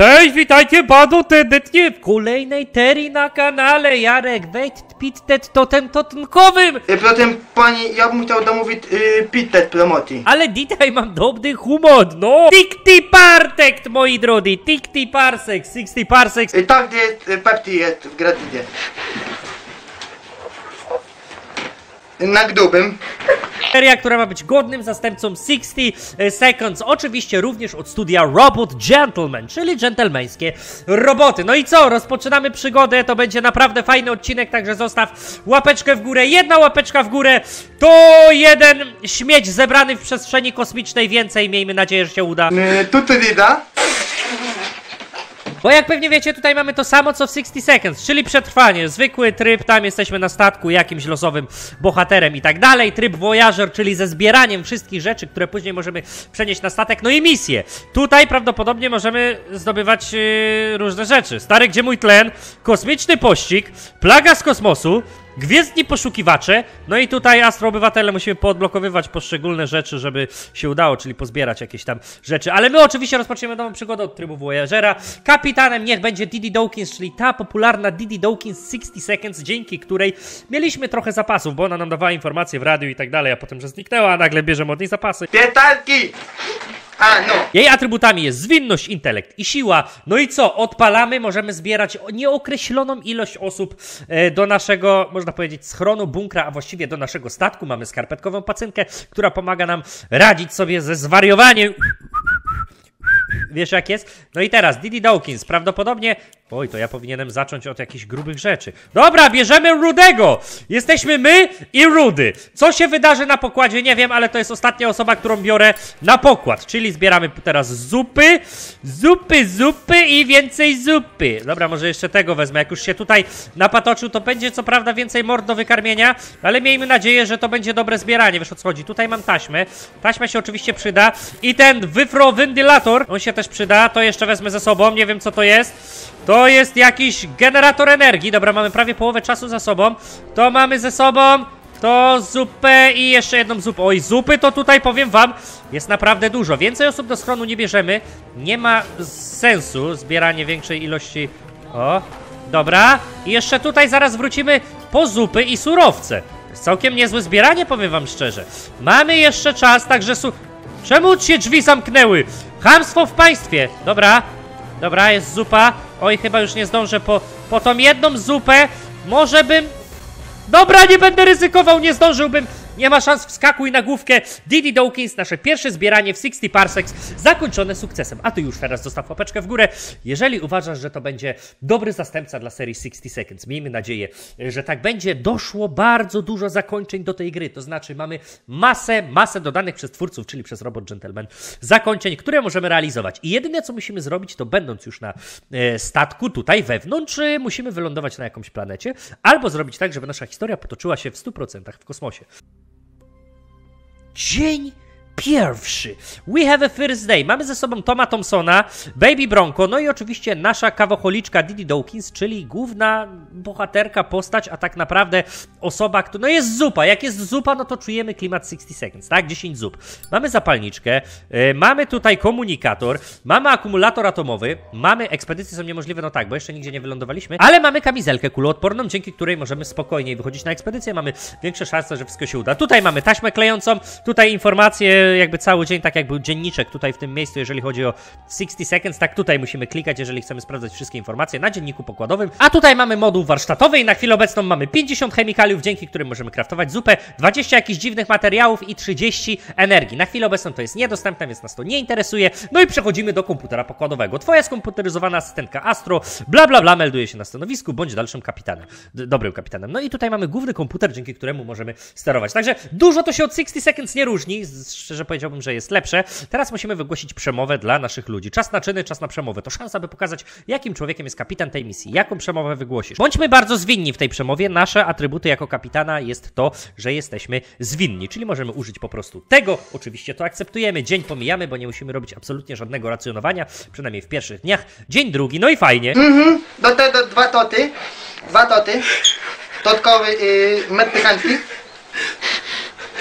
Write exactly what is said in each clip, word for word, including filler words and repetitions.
Cześć, witajcie bardzo serdecznie w kolejnej terii na kanale. Jarek, wejdź pittet totem totenkowym. I potem pani, ja bym chciał domówić yy, pittet promocji. Ale dzisiaj mam dobry humor, no. Tikti Partek, moi drodzy, Tikti Parsek, sixty Parsek. I tak, gdzie jest, y, Pepsi jest w gratisie. Na grubym. Seria, która ma być godnym zastępcą sixty Seconds, oczywiście również od studia Robot Gentleman, czyli dżentelmeńskie roboty. No i co? Rozpoczynamy przygodę, to będzie naprawdę fajny odcinek, także zostaw łapeczkę w górę. Jedna łapeczka w górę to jeden śmieć zebrany w przestrzeni kosmicznej, więcej, miejmy nadzieję, że się uda. Yy, tu co widać? Bo jak pewnie wiecie, tutaj mamy to samo co w sixty Seconds, czyli przetrwanie, zwykły tryb, tam jesteśmy na statku jakimś losowym bohaterem i tak dalej, tryb Voyager, czyli ze zbieraniem wszystkich rzeczy, które później możemy przenieść na statek, no i misje. Tutaj prawdopodobnie możemy zdobywać yy, różne rzeczy. Stary, gdzie mój tlen? Kosmiczny pościg, plaga z kosmosu, gwiezdni poszukiwacze, no i tutaj astroobywatele musimy poodblokowywać poszczególne rzeczy, żeby się udało, czyli pozbierać jakieś tam rzeczy. Ale my oczywiście rozpoczniemy nową przygodę od trybu Voyagera. Kapitanem niech będzie Didi Dawkins, czyli ta popularna Didi Dawkins sixty Seconds, dzięki której mieliśmy trochę zapasów, bo ona nam dawała informacje w radiu i tak dalej, a potem, że zniknęła, a nagle bierzemy od niej zapasy. Pietarki! A, no. Jej atrybutami jest zwinność, intelekt i siła. No i co? Odpalamy, możemy zbierać nieokreśloną ilość osób e, do naszego, można powiedzieć, schronu, bunkra, a właściwie do naszego statku. Mamy skarpetkową pacynkę, która pomaga nam radzić sobie ze zwariowaniem. Wiesz jak jest? No i teraz Didi Dawkins prawdopodobnie... Oj, to ja powinienem zacząć od jakichś grubych rzeczy. Dobra, bierzemy Rudego! Jesteśmy my i Rudy. Co się wydarzy na pokładzie, nie wiem, ale to jest ostatnia osoba, którą biorę na pokład. Czyli zbieramy teraz zupy, zupy, zupy i więcej zupy. Dobra, może jeszcze tego wezmę. Jak już się tutaj napatoczył, to będzie co prawda więcej mord do wykarmienia, ale miejmy nadzieję, że to będzie dobre zbieranie. Wiesz o co chodzi? Tutaj mam taśmę. Taśma się oczywiście przyda. I ten wyfrowentylator, on się też przyda. To jeszcze wezmę ze sobą. Nie wiem co to jest. To jest jakiś generator energii. Dobra, mamy prawie połowę czasu za sobą. To mamy ze sobą to zupę i jeszcze jedną zupę. Oj, zupy to tutaj powiem wam jest naprawdę dużo. Więcej osób do schronu nie bierzemy. Nie ma sensu zbieranie większej ilości. O, dobra. I jeszcze tutaj zaraz wrócimy po zupy i surowce. Jest całkiem niezłe zbieranie, powiem wam szczerze. Mamy jeszcze czas, także su... Czemu się drzwi zamknęły? Chamstwo w państwie. Dobra. Dobra, jest zupa. Oj, chyba już nie zdążę po, po tą jedną zupę. Może bym... Dobra, nie będę ryzykował, nie zdążyłbym. Nie ma szans, wskakuj na główkę. Didi Dawkins, nasze pierwsze zbieranie w sixty Parsecs zakończone sukcesem. A ty już teraz zostaw łapeczkę w górę, jeżeli uważasz, że to będzie dobry zastępca dla serii sixty Seconds. Miejmy nadzieję, że tak będzie. Doszło bardzo dużo zakończeń do tej gry. To znaczy mamy masę, masę dodanych przez twórców, czyli przez Robot Gentleman, zakończeń, które możemy realizować. I jedyne, co musimy zrobić, to będąc już na e, statku tutaj wewnątrz, e, musimy wylądować na jakąś planecie, albo zrobić tak, żeby nasza historia potoczyła się w stu procentach w kosmosie. Dzień pierwszy. We have a first day. Mamy ze sobą Toma Thompsona, Baby Bronco, no i oczywiście nasza kawocholiczka Didi Dawkins, czyli główna bohaterka, postać, a tak naprawdę osoba, która... No jest zupa. Jak jest zupa, no to czujemy klimat sixty Seconds, tak? dziesięć zup. Mamy zapalniczkę, yy, mamy tutaj komunikator, mamy akumulator atomowy, mamy... Ekspedycje są niemożliwe, no tak, bo jeszcze nigdzie nie wylądowaliśmy, ale mamy kamizelkę kuloodporną, dzięki której możemy spokojniej wychodzić na ekspedycję, mamy większe szanse, że wszystko się uda. Tutaj mamy taśmę klejącą, tutaj informacje jakby cały dzień, tak jak był dzienniczek tutaj w tym miejscu, jeżeli chodzi o sixty Seconds, tak tutaj musimy klikać, jeżeli chcemy sprawdzać wszystkie informacje na dzienniku pokładowym. A tutaj mamy moduł warsztatowy i na chwilę obecną mamy pięćdziesiąt chemikaliów, dzięki którym możemy craftować zupę, dwadzieścia jakichś dziwnych materiałów i trzydzieści energii. Na chwilę obecną to jest niedostępne, więc nas to nie interesuje. No i przechodzimy do komputera pokładowego. Twoja skomputeryzowana asystentka Astro, bla bla bla, melduje się na stanowisku, bądź dalszym kapitanem. D dobrym kapitanem. No i tutaj mamy główny komputer, dzięki któremu możemy sterować. Także dużo to się od sixty Seconds nie różni, szczerze powiedziałbym, że jest lepsze. Teraz musimy wygłosić przemowę dla naszych ludzi. Czas na czyny, czas na przemowę. To szansa, by pokazać, jakim człowiekiem jest kapitan tej misji. Jaką przemowę wygłosisz. Bądźmy bardzo zwinni w tej przemowie. Nasze atrybuty jako kapitana jest to, że jesteśmy zwinni. Czyli możemy użyć po prostu tego. Oczywiście to akceptujemy. Dzień pomijamy, bo nie musimy robić absolutnie żadnego racjonowania. Przynajmniej w pierwszych dniach. Dzień drugi. No i fajnie. Mhm. Do tego dwa toty. Dwa toty. Totkowy yy, metr mechański.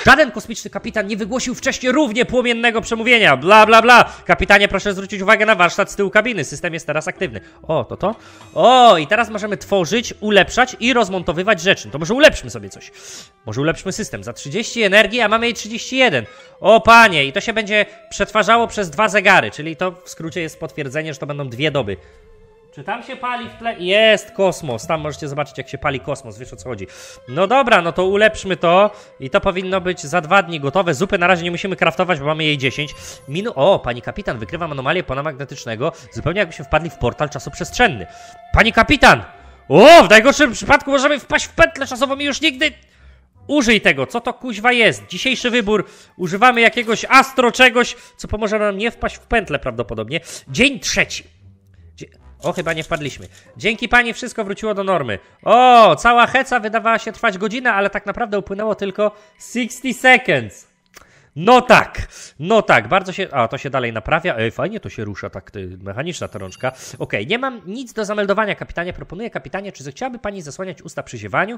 Żaden kosmiczny kapitan nie wygłosił wcześniej równie płomiennego przemówienia. Bla, bla, bla. Kapitanie, proszę zwrócić uwagę na warsztat z tyłu kabiny. System jest teraz aktywny. O, to to? O, i teraz możemy tworzyć, ulepszać i rozmontowywać rzeczy. No to może ulepszmy sobie coś. Może ulepszmy system. Za trzydzieści energii, a mamy jej trzydzieści jeden. O, panie, i to się będzie przetwarzało przez dwa zegary, czyli to w skrócie jest potwierdzenie, że to będą dwie doby. Czy tam się pali w tle? Jest kosmos. Tam możecie zobaczyć, jak się pali kosmos. Wiesz, o co chodzi. No dobra, no to ulepszmy to. I to powinno być za dwa dni gotowe. Zupy na razie nie musimy kraftować, bo mamy jej dziesięć. Minu... O, pani kapitan wykrywa anomalię pola magnetycznego. Zupełnie jakbyśmy wpadli w portal czasoprzestrzenny. Pani kapitan! O, w najgorszym przypadku możemy wpaść w pętlę czasową i już nigdy... Użyj tego, co to kuźwa jest? Dzisiejszy wybór. Używamy jakiegoś astro czegoś, co pomoże nam nie wpaść w pętlę prawdopodobnie. Dzień trzeci. Dzie... O, chyba nie wpadliśmy. Dzięki pani wszystko wróciło do normy. O, cała heca wydawała się trwać godzinę, ale tak naprawdę upłynęło tylko sixty seconds. No tak, no tak, bardzo się... A, to się dalej naprawia. Ej, fajnie to się rusza, tak ty, mechaniczna ta rączka. Okej, okay, nie mam nic do zameldowania, kapitanie. Proponuję, kapitanie, czy zechciałaby pani zasłaniać usta przy ziewaniu?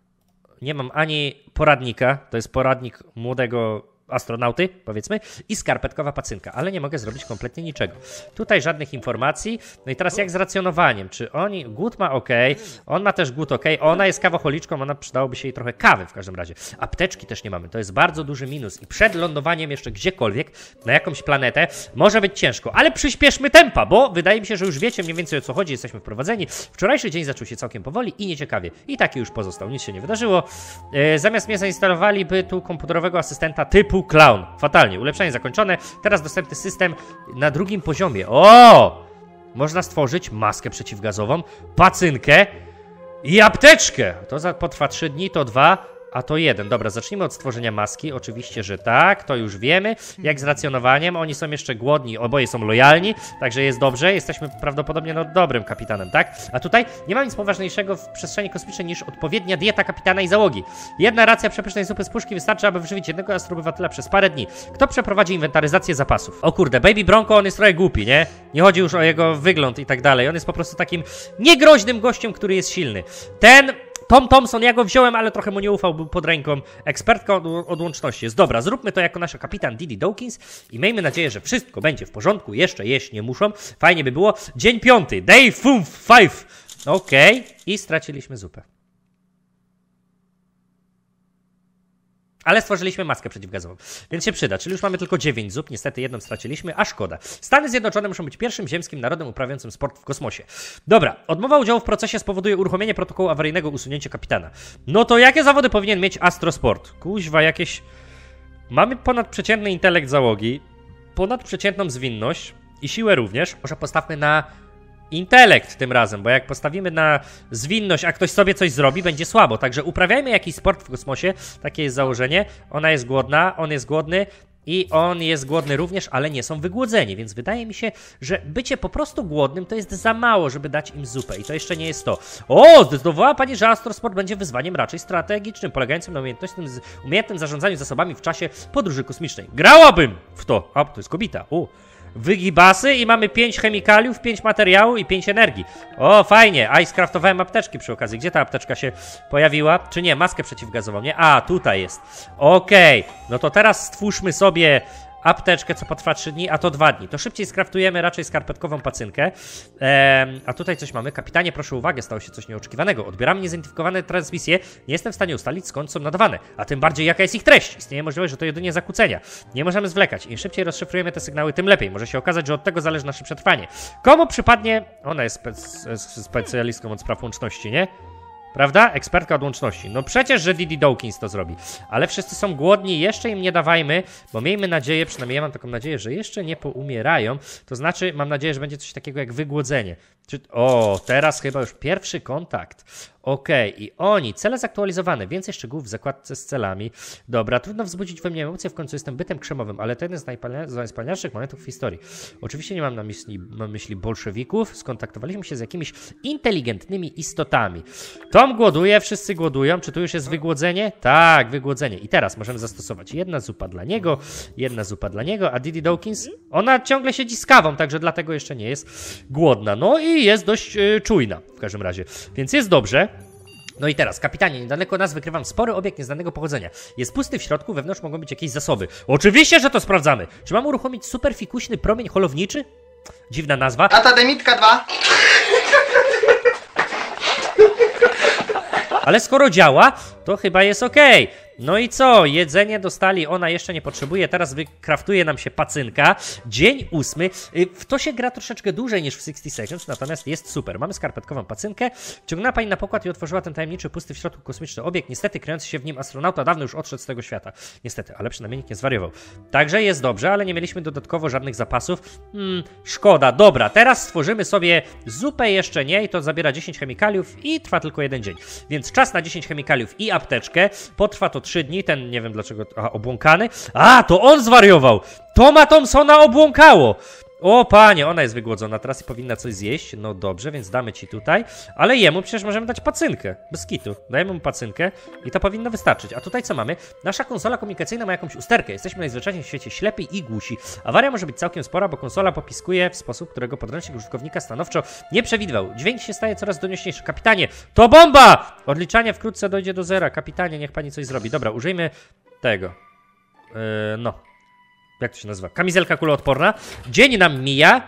Nie mam ani poradnika, to jest poradnik młodego astronauty, powiedzmy, i skarpetkowa pacynka, ale nie mogę zrobić kompletnie niczego. Tutaj żadnych informacji. No i teraz jak z racjonowaniem? Czy oni... Głód ma ok, on ma też głód ok, ona jest kawoholiczką, ona przydałoby się jej trochę kawy w każdym razie. Apteczki też nie mamy, to jest bardzo duży minus i przed lądowaniem jeszcze gdziekolwiek, na jakąś planetę, może być ciężko, ale przyspieszmy tempa, bo wydaje mi się, że już wiecie mniej więcej o co chodzi, jesteśmy wprowadzeni. Wczorajszy dzień zaczął się całkiem powoli i nieciekawie. I taki już pozostał, nic się nie wydarzyło. E, zamiast mnie zainstalowaliby tu komputerowego asystenta typu Clown. Fatalnie. Ulepszenie zakończone. Teraz dostępny system na drugim poziomie. O! Można stworzyć maskę przeciwgazową, pacynkę i apteczkę. To za, potrwa trzy dni, to dwa, a to jeden. Dobra, zacznijmy od stworzenia maski. Oczywiście, że tak, to już wiemy. Jak z racjonowaniem. Oni są jeszcze głodni, oboje są lojalni, także jest dobrze. Jesteśmy prawdopodobnie no, dobrym kapitanem, tak? A tutaj nie ma nic poważniejszego w przestrzeni kosmicznej niż odpowiednia dieta kapitana i załogi. Jedna racja przepysznej zupy z puszki wystarczy, aby wyżywić jednego astrobywatela przez parę dni. Kto przeprowadzi inwentaryzację zapasów? O kurde, Baby Bronco, on jest trochę głupi, nie? Nie chodzi już o jego wygląd i tak dalej. On jest po prostu takim niegroźnym gościem, który jest silny. Ten... Tom Thompson, ja go wziąłem, ale trochę mu nie ufał, był pod ręką. Ekspertka od, od łączności jest dobra. Zróbmy to jako nasza kapitan Didi Dawkins i miejmy nadzieję, że wszystko będzie w porządku. Jeszcze jeść nie muszą. Fajnie by było. Dzień piąty. Day five. Okej. Okay. I straciliśmy zupę. Ale stworzyliśmy maskę przeciwgazową, więc się przyda. Czyli już mamy tylko dziewięć zup, niestety jedną straciliśmy, a szkoda. Stany Zjednoczone muszą być pierwszym ziemskim narodem uprawiającym sport w kosmosie. Dobra, odmowa udziału w procesie spowoduje uruchomienie protokołu awaryjnego usunięcia kapitana. No to jakie zawody powinien mieć astrosport? Kuźwa, jakieś... Mamy ponadprzeciętny intelekt załogi, ponadprzeciętną zwinność i siłę również. Może postawmy na... intelekt tym razem, bo jak postawimy na zwinność, a ktoś sobie coś zrobi, będzie słabo. Także uprawiajmy jakiś sport w kosmosie, takie jest założenie. Ona jest głodna, on jest głodny i on jest głodny również, ale nie są wygłodzeni, więc wydaje mi się, że bycie po prostu głodnym to jest za mało, żeby dać im zupę i to jeszcze nie jest to. O, zdecydowała pani, że astrosport będzie wyzwaniem raczej strategicznym, polegającym na umiejętnym, umiejętnym zarządzaniu zasobami w czasie podróży kosmicznej. Grałabym w to! A, to jest kobieta. U. Wygibasy i mamy pięć chemikaliów, pięć materiału i pięć energii. O, fajnie. A i skraftowałem apteczki przy okazji. Gdzie ta apteczka się pojawiła? Czy nie? Maskę przeciwgazową, nie? A, tutaj jest. Okej. Okay. No to teraz stwórzmy sobie apteczkę, co potrwa trzy dni, a to dwa dni. To szybciej skraftujemy raczej skarpetkową pacynkę. Ehm, a tutaj coś mamy. Kapitanie, proszę uwagę, stało się coś nieoczekiwanego. Odbieramy niezidentyfikowane transmisje. Nie jestem w stanie ustalić, skąd są nadawane. A tym bardziej, jaka jest ich treść. Istnieje możliwość, że to jedynie zakłócenia. Nie możemy zwlekać. Im szybciej rozszyfrujemy te sygnały, tym lepiej. Może się okazać, że od tego zależy nasze przetrwanie. Komu przypadnie... Ona jest spec... specjalistką od spraw łączności, nie? Prawda? Ekspertka od łączności. No przecież, że Didi Dawkins to zrobi. Ale wszyscy są głodni, jeszcze im nie dawajmy, bo miejmy nadzieję, przynajmniej ja mam taką nadzieję, że jeszcze nie poumierają. To znaczy, mam nadzieję, że będzie coś takiego jak wygłodzenie. Czy... O, teraz chyba już pierwszy kontakt. Okej, okay. I oni, cele zaktualizowane, więcej szczegółów w zakładce z celami. Dobra, trudno wzbudzić we mnie emocje, w końcu jestem bytem krzemowym, ale to jeden z najwspanialszych momentów w historii. Oczywiście nie mam na myśli, mam myśli bolszewików, skontaktowaliśmy się z jakimiś inteligentnymi istotami. Tom głoduje, wszyscy głodują, czy tu już jest wygłodzenie? Tak, wygłodzenie. I teraz możemy zastosować jedna zupa dla niego, jedna zupa dla niego, a Didi Dawkins, ona ciągle siedzi z kawą, także dlatego jeszcze nie jest głodna. No i jest dość yy, czujna w każdym razie, więc jest dobrze. No i teraz, kapitanie, niedaleko nas wykrywam spory obiekt nieznanego pochodzenia. Jest pusty w środku, wewnątrz mogą być jakieś zasoby. Oczywiście, że to sprawdzamy. Czy mam uruchomić super fikuśny promień holowniczy? Dziwna nazwa. Atademitka dwa. Ale skoro działa, to chyba jest okej. No i co? Jedzenie dostali, ona jeszcze nie potrzebuje, teraz wykraftuje nam się pacynka. Dzień ósmy. W to się gra troszeczkę dłużej niż w sixty seconds, natomiast jest super. Mamy skarpetkową pacynkę. Ciągnęła pani na pokład i otworzyła ten tajemniczy, pusty w środku kosmiczny obiekt. Niestety kryjący się w nim astronauta dawno już odszedł z tego świata. Niestety, ale przynajmniej nikt nie zwariował. Także jest dobrze, ale nie mieliśmy dodatkowo żadnych zapasów. Hmm, szkoda. Dobra, teraz stworzymy sobie zupę jeszcze nie i to zabiera dziesięć chemikaliów i trwa tylko jeden dzień. Więc czas na dziesięć chemikaliów i apteczkę. Potrwa to trzy dni, ten nie wiem dlaczego, aha, obłąkany. A, to on zwariował! Toma Thompsona obłąkało! O panie, ona jest wygłodzona, teraz powinna coś zjeść. No dobrze, więc damy ci tutaj. Ale jemu przecież możemy dać pacynkę. Bez kitu. Dajemy mu pacynkę i to powinno wystarczyć. A tutaj co mamy? Nasza konsola komunikacyjna ma jakąś usterkę. Jesteśmy najzwyczajniej w świecie ślepi i głusi. Awaria może być całkiem spora, bo konsola popiskuje w sposób, którego podręcznik użytkownika stanowczo nie przewidywał. Dźwięk się staje coraz donośniejszy. Kapitanie, to bomba! Odliczanie wkrótce dojdzie do zera. Kapitanie, niech pani coś zrobi. Dobra, użyjmy tego. Yy, no. Jak to się nazywa? Kamizelka kuloodporna. Dzień nam mija.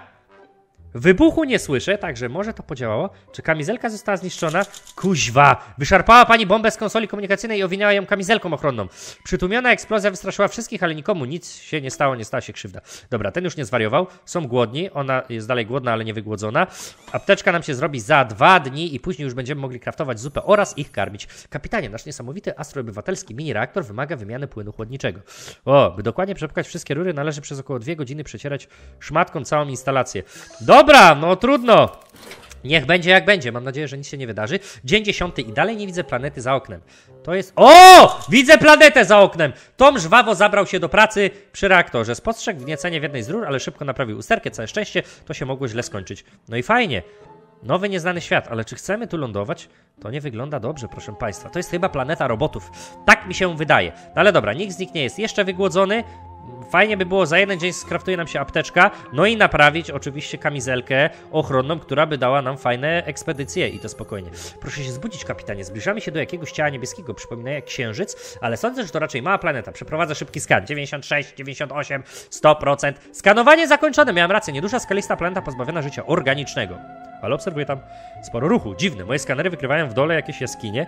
Wybuchu nie słyszę, także może to podziałało. Czy kamizelka została zniszczona? Kuźwa! Wyszarpała pani bombę z konsoli komunikacyjnej i owinęła ją kamizelką ochronną. Przytłumiona eksplozja wystraszyła wszystkich, ale nikomu nic się nie stało, nie stała się krzywda. Dobra, ten już nie zwariował. Są głodni, ona jest dalej głodna, ale nie wygłodzona. Apteczka nam się zrobi za dwa dni i później już będziemy mogli kraftować zupę oraz ich karmić. Kapitanie, nasz niesamowity astroobywatelski mini-reaktor wymaga wymiany płynu chłodniczego. O, by dokładnie przepukać wszystkie rury, należy przez około dwie godziny przecierać szmatką całą instalację. Dobra, no trudno. Niech będzie jak będzie. Mam nadzieję, że nic się nie wydarzy. Dzień dziesiąty i dalej nie widzę planety za oknem. To jest... O! Widzę planetę za oknem! Tom żwawo zabrał się do pracy przy reaktorze. Spostrzegł wgniecenie w jednej z rur, ale szybko naprawił usterkę. Całe szczęście, to się mogło źle skończyć. No i fajnie. Nowy, nieznany świat, ale czy chcemy tu lądować? To nie wygląda dobrze, proszę państwa. To jest chyba planeta robotów. Tak mi się wydaje. No ale dobra, nikt z nich nie jest jeszcze wygłodzony. Fajnie by było, za jeden dzień skraftuje nam się apteczka, no i naprawić oczywiście kamizelkę ochronną, która by dała nam fajne ekspedycje i to spokojnie. Proszę się zbudzić, kapitanie, zbliżamy się do jakiegoś ciała niebieskiego, przypomina jak księżyc, ale sądzę, że to raczej mała planeta. Przeprowadzę szybki skan, dziewięćdziesiąt sześć, dziewięćdziesiąt osiem, sto procent. Skanowanie zakończone, miałem rację, nieduża skalista planeta pozbawiona życia organicznego. Ale obserwuję tam sporo ruchu, dziwne, moje skanery wykrywają w dole jakieś jaskinie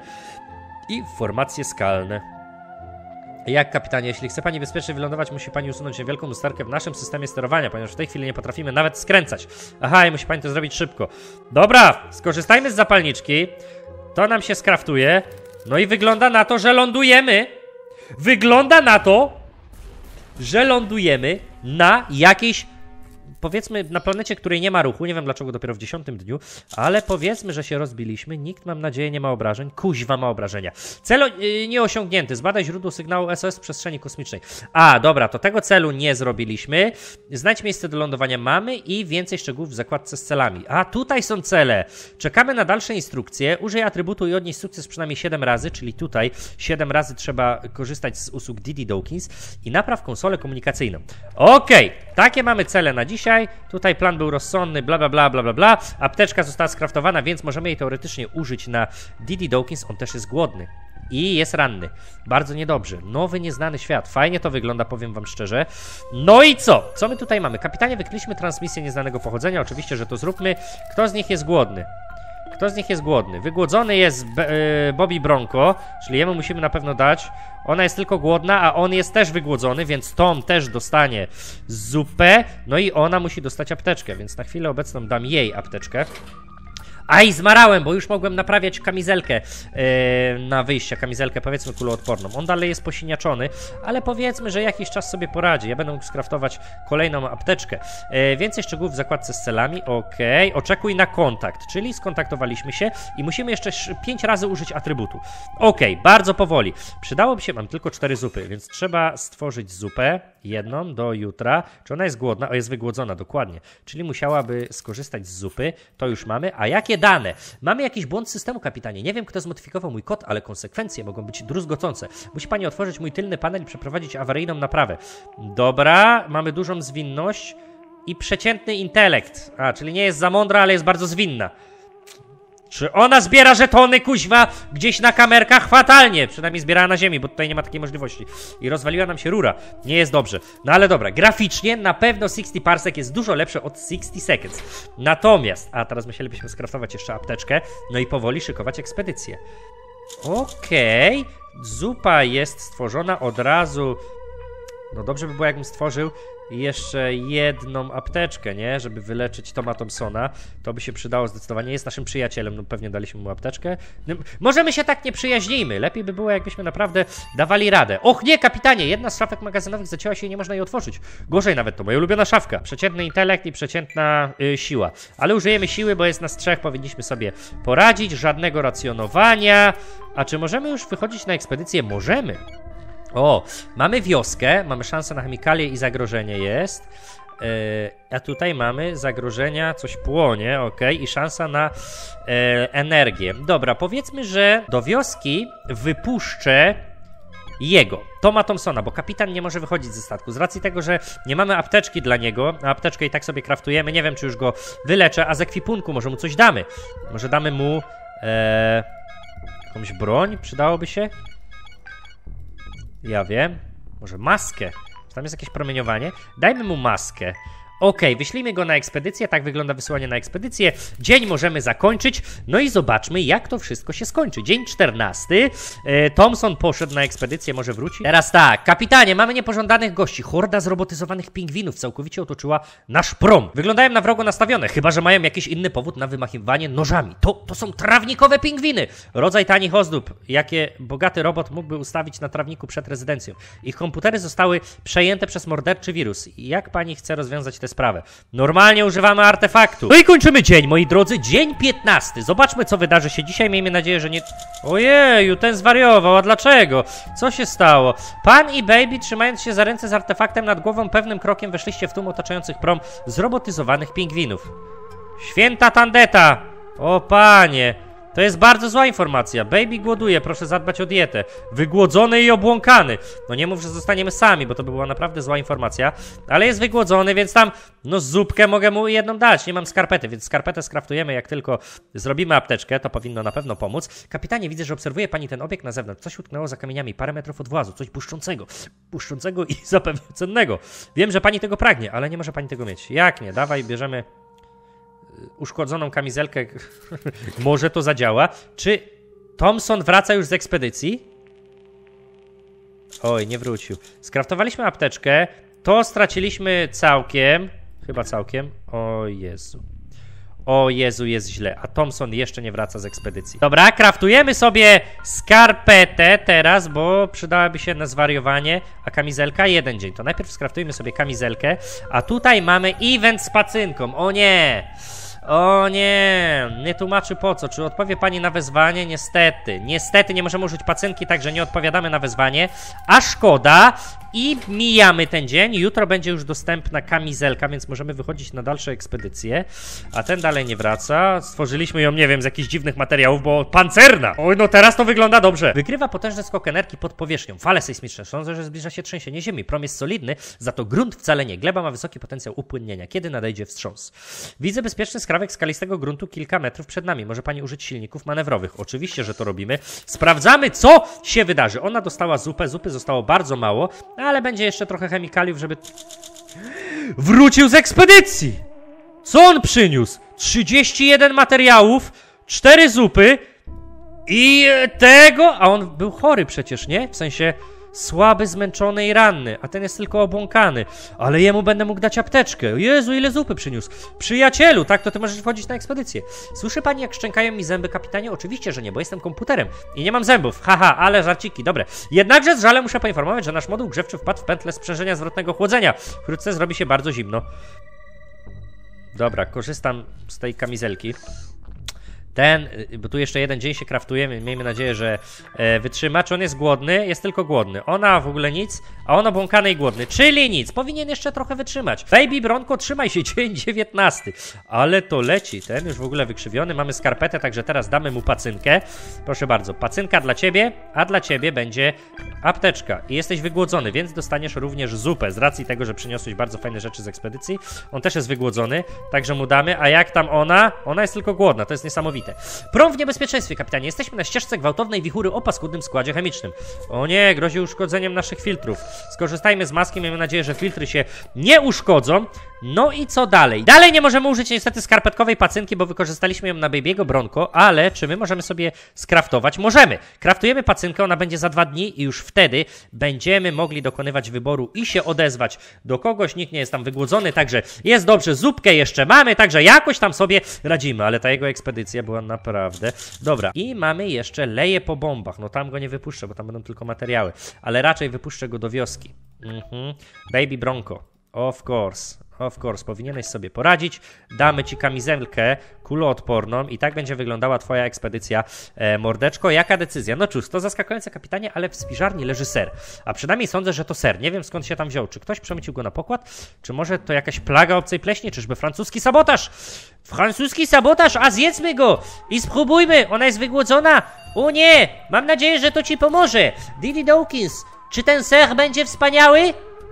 i formacje skalne. Jak, kapitanie, jeśli chce pani bezpiecznie wylądować, musi pani usunąć niewielką lusterkę w naszym systemie sterowania, ponieważ w tej chwili nie potrafimy nawet skręcać. Aha, i musi pani to zrobić szybko. Dobra, skorzystajmy z zapalniczki. To nam się skraftuje. No i wygląda na to, że lądujemy. Wygląda na to, że lądujemy na jakiejś... Powiedzmy, na planecie, której nie ma ruchu, nie wiem dlaczego dopiero w dziesiątym dniu, ale powiedzmy, że się rozbiliśmy, nikt, mam nadzieję, nie ma obrażeń, kuźwa ma obrażenia. Cel yy, nieosiągnięty, zbadaj źródło sygnału S O S w przestrzeni kosmicznej. A, dobra, to tego celu nie zrobiliśmy, znajdź miejsce do lądowania mamy i więcej szczegółów w zakładce z celami. A, tutaj są cele, czekamy na dalsze instrukcje, użyj atrybutu i odnieś sukces przynajmniej siedem razy, czyli tutaj siedem razy trzeba korzystać z usług Didi Dawkins i napraw konsolę komunikacyjną. Okej, okay, takie mamy cele na dzisiaj. Tutaj plan był rozsądny, bla bla bla bla bla bla. Apteczka została skraftowana, więc możemy jej teoretycznie użyć na Didi Dawkins. On też jest głodny i jest ranny. Bardzo niedobrze. Nowy, nieznany świat. Fajnie to wygląda, powiem wam szczerze. No i co? Co my tutaj mamy? Kapitanie, wykryliśmy transmisję nieznanego pochodzenia. Oczywiście, że to zróbmy. Kto z nich jest głodny? Kto z nich jest głodny? Wygłodzony jest Be yy, Bobby Bronco, czyli jemu musimy na pewno dać. Ona jest tylko głodna, a on jest też wygłodzony, więc Tom też dostanie zupę. No i ona musi dostać apteczkę, więc na chwilę obecną dam jej apteczkę. Aj, zmarałem, bo już mogłem naprawiać kamizelkę yy, na wyjście, kamizelkę powiedzmy kuloodporną. On dalej jest posiniaczony, ale powiedzmy, że jakiś czas sobie poradzi. Ja będę mógł skraftować kolejną apteczkę. Yy, więcej szczegółów w zakładce z celami, okej. Okay. Oczekuj na kontakt, czyli skontaktowaliśmy się i musimy jeszcze pięć razy użyć atrybutu. Okej, okay, bardzo powoli. Przydałoby się, mam tylko cztery zupy, więc trzeba stworzyć zupę, jedną do jutra. Czy ona jest głodna? O, jest wygłodzona, dokładnie. Czyli musiałaby skorzystać z zupy, to już mamy. A jakie dane? Mamy jakiś błąd systemu, kapitanie. Nie wiem, kto zmodyfikował mój kod, ale konsekwencje mogą być druzgocące. Musi pani otworzyć mój tylny panel i przeprowadzić awaryjną naprawę. Dobra, mamy dużą zwinność i przeciętny intelekt. A, czyli nie jest za mądra, ale jest bardzo zwinna. Czy ona zbiera żetony, kuźwa, gdzieś na kamerkach? Fatalnie. Przynajmniej zbierała na ziemi, bo tutaj nie ma takiej możliwości. I rozwaliła nam się rura. Nie jest dobrze. No ale dobra, graficznie na pewno sixty parsec jest dużo lepsze od sixty seconds. Natomiast, a teraz musielibyśmy skraftować jeszcze apteczkę, no i powoli szykować ekspedycję. Okej. Okay. Zupa jest stworzona od razu. No dobrze by było, jakbym stworzył jeszcze jedną apteczkę, nie? Żeby wyleczyć Toma Thompsona. To by się przydało zdecydowanie. Jest naszym przyjacielem, no pewnie daliśmy mu apteczkę. No, możemy się tak nie przyjaźnijmy. Lepiej by było, jakbyśmy naprawdę dawali radę. Och nie, kapitanie! Jedna z szafek magazynowych zacięła się i nie można jej otworzyć. Gorzej nawet, to moja ulubiona szafka. Przeciętny intelekt i przeciętna yy, siła. Ale użyjemy siły, bo jest nas trzech. Powinniśmy sobie poradzić. Żadnego racjonowania. A czy możemy już wychodzić na ekspedycję? Możemy. O, mamy wioskę, mamy szansę na chemikalie i zagrożenie jest. Yy, a tutaj mamy zagrożenia, coś płonie, ok, i szansa na yy, energię. Dobra, powiedzmy, że do wioski wypuszczę jego, Toma Thompsona, bo kapitan nie może wychodzić ze statku. Z racji tego, że nie mamy apteczki dla niego, a apteczkę i tak sobie kraftujemy, nie wiem, czy już go wyleczę, a z ekwipunku może mu coś damy. Może damy mu yy, jakąś broń, przydałoby się? Ja wiem. Może maskę. Czy tam jest jakieś promieniowanie? Dajmy mu maskę. Okej, okay, wyślijmy go na ekspedycję. Tak wygląda wysłanie na ekspedycję. Dzień możemy zakończyć. No i zobaczmy, jak to wszystko się skończy. Dzień czternasty. E, Thompson poszedł na ekspedycję, może wróci? Teraz tak, kapitanie, mamy niepożądanych gości. Horda zrobotyzowanych pingwinów całkowicie otoczyła nasz prom. Wyglądają na wrogo nastawione, chyba że mają jakiś inny powód na wymachiwanie nożami. To, to są trawnikowe pingwiny. Rodzaj tanich ozdób, jakie bogaty robot mógłby ustawić na trawniku przed rezydencją. Ich komputery zostały przejęte przez morderczy wirus. Jak pani chce rozwiązać tę sprawę? Normalnie używamy artefaktu. No i kończymy dzień, moi drodzy. Dzień piętnasty. Zobaczmy, co wydarzy się dzisiaj. Miejmy nadzieję, że nie... Ojeju, ten zwariował. A dlaczego? Co się stało? Pan i Baby, trzymając się za ręce z artefaktem nad głową, pewnym krokiem weszliście w tłum otaczających prom zrobotyzowanych pingwinów. Święta tandeta! O panie! To jest bardzo zła informacja. Baby głoduje, proszę zadbać o dietę. Wygłodzony i obłąkany. No nie mów, że zostaniemy sami, bo to by była naprawdę zła informacja. Ale jest wygłodzony, więc tam, no zupkę mogę mu jedną dać. Nie mam skarpety, więc skarpetę skraftujemy, jak tylko zrobimy apteczkę. To powinno na pewno pomóc. Kapitanie, widzę, że obserwuje pani ten obiekt na zewnątrz. Coś utknęło za kamieniami parę metrów od włazu. Coś błyszczącego. Błyszczącego i zapewne cennego. Wiem, że pani tego pragnie, ale nie może pani tego mieć. Jak nie? Dawaj, bierzemy... uszkodzoną kamizelkę. Może to zadziała. Czy Thompson wraca już z ekspedycji? Oj, nie wrócił. Skraftowaliśmy apteczkę. To straciliśmy całkiem. Chyba całkiem. O Jezu. O Jezu, jest źle. A Thompson jeszcze nie wraca z ekspedycji. Dobra, kraftujemy sobie skarpetę teraz, bo przydałaby się na zwariowanie. A kamizelka? Jeden dzień. To najpierw skraftujmy sobie kamizelkę. A tutaj mamy event z pacynką. O nie! O nie, nie tłumaczy po co. Czy odpowie pani na wezwanie? Niestety. Niestety nie możemy użyć pacynki, także nie odpowiadamy na wezwanie. A szkoda. I mijamy ten dzień. Jutro będzie już dostępna kamizelka, więc możemy wychodzić na dalsze ekspedycje. A ten dalej nie wraca. Stworzyliśmy ją, nie wiem, z jakichś dziwnych materiałów, bo pancerna. Oj, no teraz to wygląda dobrze. Wykrywa potężny skok energii pod powierzchnią. Fale sejsmiczne. Sądzę, że zbliża się trzęsienie ziemi. Prom jest solidny, za to grunt wcale nie. Gleba ma wysoki potencjał upłynnienia. Kiedy nadejdzie wstrząs? Widzę bezpieczny skrawek skalistego gruntu kilka metrów przed nami. Może pani użyć silników manewrowych? Oczywiście, że to robimy. Sprawdzamy, co się wydarzy. Ona dostała zupę. Zupy zostało bardzo mało, ale będzie jeszcze trochę chemikaliów, żeby... Wrócił z ekspedycji! Co on przyniósł? trzydzieści jeden materiałów, cztery zupy i tego... A on był chory przecież, nie? W sensie słaby, zmęczony i ranny, a ten jest tylko obłąkany. Ale jemu będę mógł dać apteczkę. Jezu, ile zupy przyniósł. Przyjacielu, tak, to ty możesz wchodzić na ekspedycję. Słyszy pani, jak szczękają mi zęby, kapitanie? Oczywiście, że nie, bo jestem komputerem i nie mam zębów. Haha, ale żarciki, dobre. Jednakże z żalem muszę poinformować, że nasz moduł grzewczy wpadł w pętlę sprzężenia zwrotnego chłodzenia. Wkrótce zrobi się bardzo zimno. Dobra, korzystam z tej kamizelki. Ten, bo tu jeszcze jeden dzień się kraftuje, miejmy nadzieję, że e, wytrzyma. Czy on jest głodny? Jest tylko głodny. Ona w ogóle nic, a on obłąkany i głodny, czyli nic. Powinien jeszcze trochę wytrzymać. Baby, Bronko, trzymaj się, dzień dziewiętnasty. Ale to leci, ten już w ogóle wykrzywiony. Mamy skarpetę, także teraz damy mu pacynkę. Proszę bardzo, pacynka dla ciebie, a dla ciebie będzie apteczka. I jesteś wygłodzony, więc dostaniesz również zupę. Z racji tego, że przyniosłeś bardzo fajne rzeczy z ekspedycji. On też jest wygłodzony, także mu damy. A jak tam ona? Ona jest tylko głodna, to jest niesamowite. niesamowite. Prom w niebezpieczeństwie, kapitanie. Jesteśmy na ścieżce gwałtownej wichury o paskudnym składzie chemicznym. O nie, grozi uszkodzeniem naszych filtrów. Skorzystajmy z maski, miejmy nadzieję, że filtry się nie uszkodzą. No i co dalej? Dalej nie możemy użyć niestety skarpetkowej pacynki, bo wykorzystaliśmy ją na Baby'ego Bronco, ale czy my możemy sobie skraftować? Możemy. Kraftujemy pacynkę, ona będzie za dwa dni i już wtedy będziemy mogli dokonywać wyboru i się odezwać do kogoś. Nikt nie jest tam wygłodzony, także jest dobrze. Zupkę jeszcze mamy, także jakoś tam sobie radzimy, ale ta jego ekspedycja była naprawdę dobra. I mamy jeszcze leje po bombach. No tam go nie wypuszczę, bo tam będą tylko materiały, ale raczej wypuszczę go do wioski. Mhm. Baby Bronco. Of course. Of course, powinieneś sobie poradzić. Damy ci kamizelkę kuloodporną i tak będzie wyglądała twoja ekspedycja, e, mordeczko. Jaka decyzja? No cóż, to zaskakujące, kapitanie, ale w spiżarni leży ser. A przynajmniej sądzę, że to ser. Nie wiem, skąd się tam wziął. Czy ktoś przemycił go na pokład? Czy może to jakaś plaga obcej pleśni? Czyżby francuski sabotaż? Francuski sabotaż, a zjedzmy go i spróbujmy. Ona jest wygłodzona. O nie, mam nadzieję, że to ci pomoże. Didi Dawkins, czy ten ser będzie wspaniały?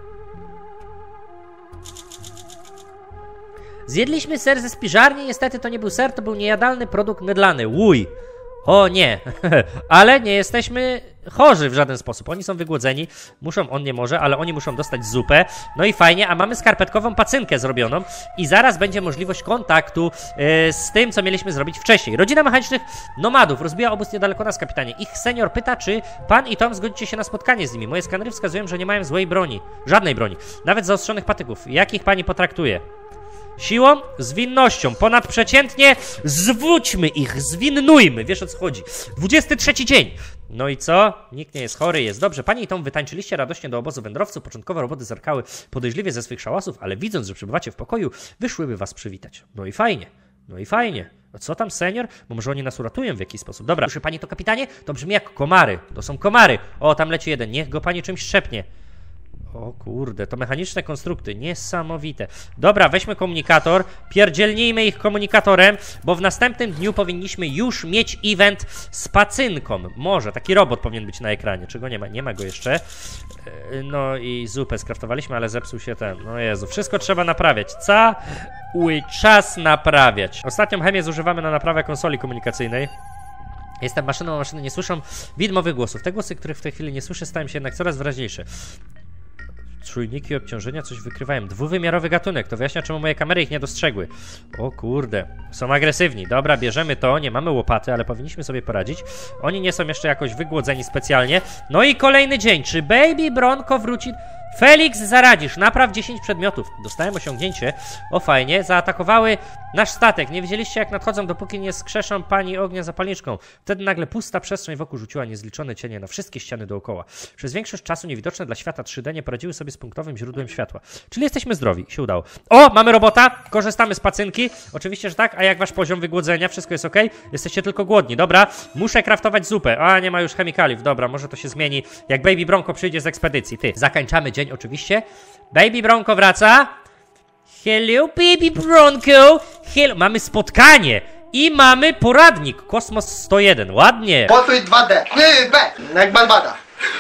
Zjedliśmy ser ze spiżarni, niestety to nie był ser, to był niejadalny produkt mydlany. Łuj! O nie, ale nie jesteśmy chorzy w żaden sposób. Oni są wygłodzeni, muszą, on nie może, ale oni muszą dostać zupę. No i fajnie, a mamy skarpetkową pacynkę zrobioną i zaraz będzie możliwość kontaktu yy, z tym, co mieliśmy zrobić wcześniej. Rodzina mechanicznych nomadów rozbija obóz niedaleko nas, kapitanie. Ich senior pyta, czy pan i Tom zgodzicie się na spotkanie z nimi. Moje skanery wskazują, że nie mają złej broni, żadnej broni, nawet zaostrzonych patyków. Jak ich pani potraktuje? Siłą, zwinnością, ponadprzeciętnie zwróćmy ich, zwinnujmy, wiesz o co chodzi. dwudziesty trzeci dzień. No i co? Nikt nie jest chory, jest dobrze. Pani i Tom wytańczyliście radośnie do obozu wędrowców. Początkowo roboty zerkały podejrzliwie ze swych szałasów, ale widząc, że przybywacie w pokoju, wyszłyby was przywitać. No i fajnie, no i fajnie. A co tam, senior? Bo może oni nas uratują w jakiś sposób. Dobra, słyszy pani to, kapitanie? To brzmi jak komary, to są komary. O, tam leci jeden, niech go pani czymś trzepnie. O kurde, to mechaniczne konstrukty, niesamowite. Dobra, weźmy komunikator, pierdzielnijmy ich komunikatorem, bo w następnym dniu powinniśmy już mieć event z pacynką. Może, taki robot powinien być na ekranie, czego nie ma, nie ma go jeszcze. No i zupę skraftowaliśmy, ale zepsuł się ten, no Jezu, wszystko trzeba naprawiać. Cały czas naprawiać. Ostatnią chemię zużywamy na naprawę konsoli komunikacyjnej. Jestem maszyną, a maszyny nie słyszą widmowych głosów. Te głosy, których w tej chwili nie słyszę, stają się jednak coraz wyraźniejsze. Czujniki obciążenia coś wykrywają. Dwuwymiarowy gatunek. To wyjaśnia, czemu moje kamery ich nie dostrzegły. O kurde. Są agresywni. Dobra, bierzemy to. Nie mamy łopaty, ale powinniśmy sobie poradzić. Oni nie są jeszcze jakoś wygłodzeni specjalnie. No i kolejny dzień. Czy Baby Bronco wróci? Felix, zaradzisz. Napraw dziesięć przedmiotów. Dostałem osiągnięcie. O, fajnie. Zaatakowały nasz statek. Nie wiedzieliście, jak nadchodzą, dopóki nie skrzeszą pani ognia zapalniczką. Wtedy nagle pusta przestrzeń wokół rzuciła niezliczone cienie na wszystkie ściany dookoła. Przez większość czasu niewidoczne dla świata trzy D nie poradziły sobie z punktowym źródłem światła. Czyli jesteśmy zdrowi. Się udało. O, mamy robota. Korzystamy z pacynki. Oczywiście, że tak. A jak wasz poziom wygłodzenia? Wszystko jest ok? Jesteście tylko głodni. Dobra. Muszę kraftować zupę. A, nie ma już chemikaliów. Dobra, może to się zmieni, jak Baby Bronco przyjdzie z ekspedycji. Ty, zakańczamy dzień oczywiście. Baby Bronco wraca. Hello, Baby Bronco. Hello. Mamy spotkanie. I mamy poradnik. Kosmos sto jeden. Ładnie. Podpis dwa D. Nie, B. Jak Balbada.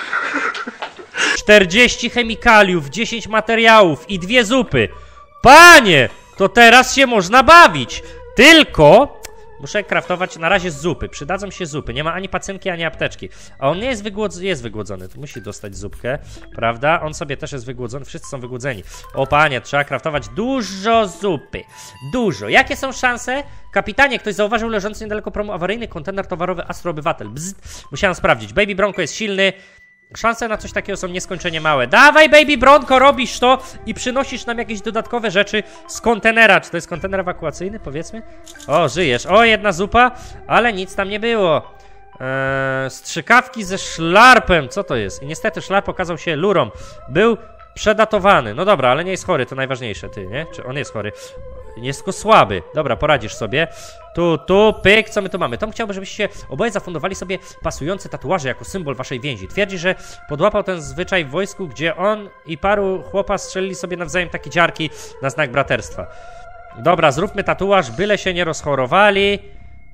czterdzieści chemikaliów, dziesięć materiałów i dwie zupy. Panie, to teraz się można bawić. Tylko muszę kraftować na razie z zupy. Przydadzą się zupy. Nie ma ani pacynki, ani apteczki. A on nie jest wygłodzony. Jest wygłodzony. To musi dostać zupkę. Prawda? On sobie też jest wygłodzony. Wszyscy są wygłodzeni. O panie, trzeba kraftować dużo zupy. Dużo. Jakie są szanse? Kapitanie, ktoś zauważył leżący niedaleko promu awaryjny kontener towarowy Astro Obywatel. Bzd. Musiałem sprawdzić. Baby Bronco jest silny. Szanse na coś takiego są nieskończenie małe. Dawaj, Baby Bronco, robisz to i przynosisz nam jakieś dodatkowe rzeczy z kontenera. Czy to jest kontener ewakuacyjny, powiedzmy? O, żyjesz. O, jedna zupa, ale nic tam nie było. Eee, strzykawki ze szlarpem. Co to jest? I niestety szlarp okazał się lurą. Był przedatowany. No dobra, ale nie jest chory, to najważniejsze. Ty, nie? Czy on jest chory? Jest tylko słaby. Dobra, poradzisz sobie. Tu, tu, pyk, co my tu mamy? Tom chciałby, żebyście oboje zafundowali sobie pasujące tatuaże jako symbol waszej więzi. Twierdzi, że podłapał ten zwyczaj w wojsku, gdzie on i paru chłopa strzelili sobie nawzajem takie dziarki na znak braterstwa. Dobra, zróbmy tatuaż, byle się nie rozchorowali.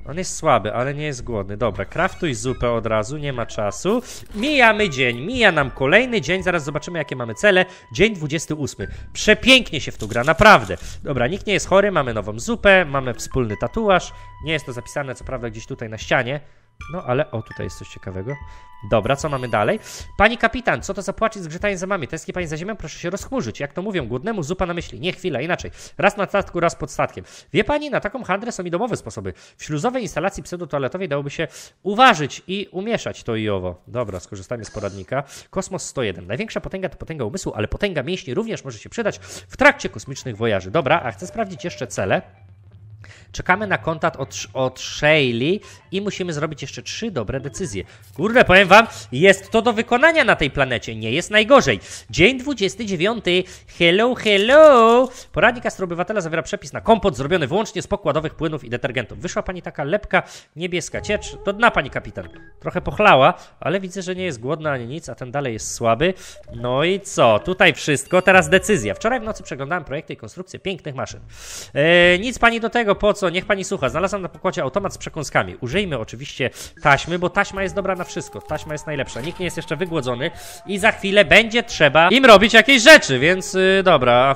On jest słaby, ale nie jest głodny. Dobra, kraftuj zupę od razu, nie ma czasu. Mijamy dzień, mija nam kolejny dzień, zaraz zobaczymy jakie mamy cele. Dzień dwudziesty ósmy. Przepięknie się w tu gra, naprawdę. Dobra, nikt nie jest chory, mamy nową zupę, mamy wspólny tatuaż. Nie jest to zapisane, co prawda, gdzieś tutaj na ścianie. No, ale o, tutaj jest coś ciekawego. Dobra, co mamy dalej? Pani kapitan, co to za płacz i zgrzytanie zębami? Tęskni pani za ziemią? Proszę się rozchmurzyć. Jak to mówią, głodnemu zupa na myśli. Nie, chwila, inaczej. Raz na statku, raz pod statkiem. Wie pani, na taką handrę są i domowe sposoby. W śluzowej instalacji pseudotoaletowej dałoby się uważyć i umieszać to i owo. Dobra, skorzystajmy z poradnika. Kosmos sto jeden. Największa potęga to potęga umysłu, ale potęga mięśni również może się przydać w trakcie kosmicznych wojaży. Dobra, a chcę sprawdzić jeszcze cele. Czekamy na kontakt od, od Shaylee i musimy zrobić jeszcze trzy dobre decyzje. Kurde, powiem wam, jest to do wykonania na tej planecie, nie jest najgorzej. Dzień dwudziesty dziewiąty. Hello, hello. Poradnik astroobywatela zawiera przepis na kompot zrobiony wyłącznie z pokładowych płynów i detergentów. Wyszła pani taka lepka, niebieska ciecz. Do dna, pani kapitan. Trochę pochlała, ale widzę, że nie jest głodna ani nic, a ten dalej jest słaby. No i co? Tutaj wszystko. Teraz decyzja. Wczoraj w nocy przeglądałem projekty i konstrukcje pięknych maszyn. Eee, nic pani do tego, po co? Niech pani słucha. Znalazłam na pokładzie automat z przekąskami. Użyjmy oczywiście taśmy, bo taśma jest dobra na wszystko. Taśma jest najlepsza. Nikt nie jest jeszcze wygłodzony i za chwilę będzie trzeba im robić jakieś rzeczy, więc yy, dobra.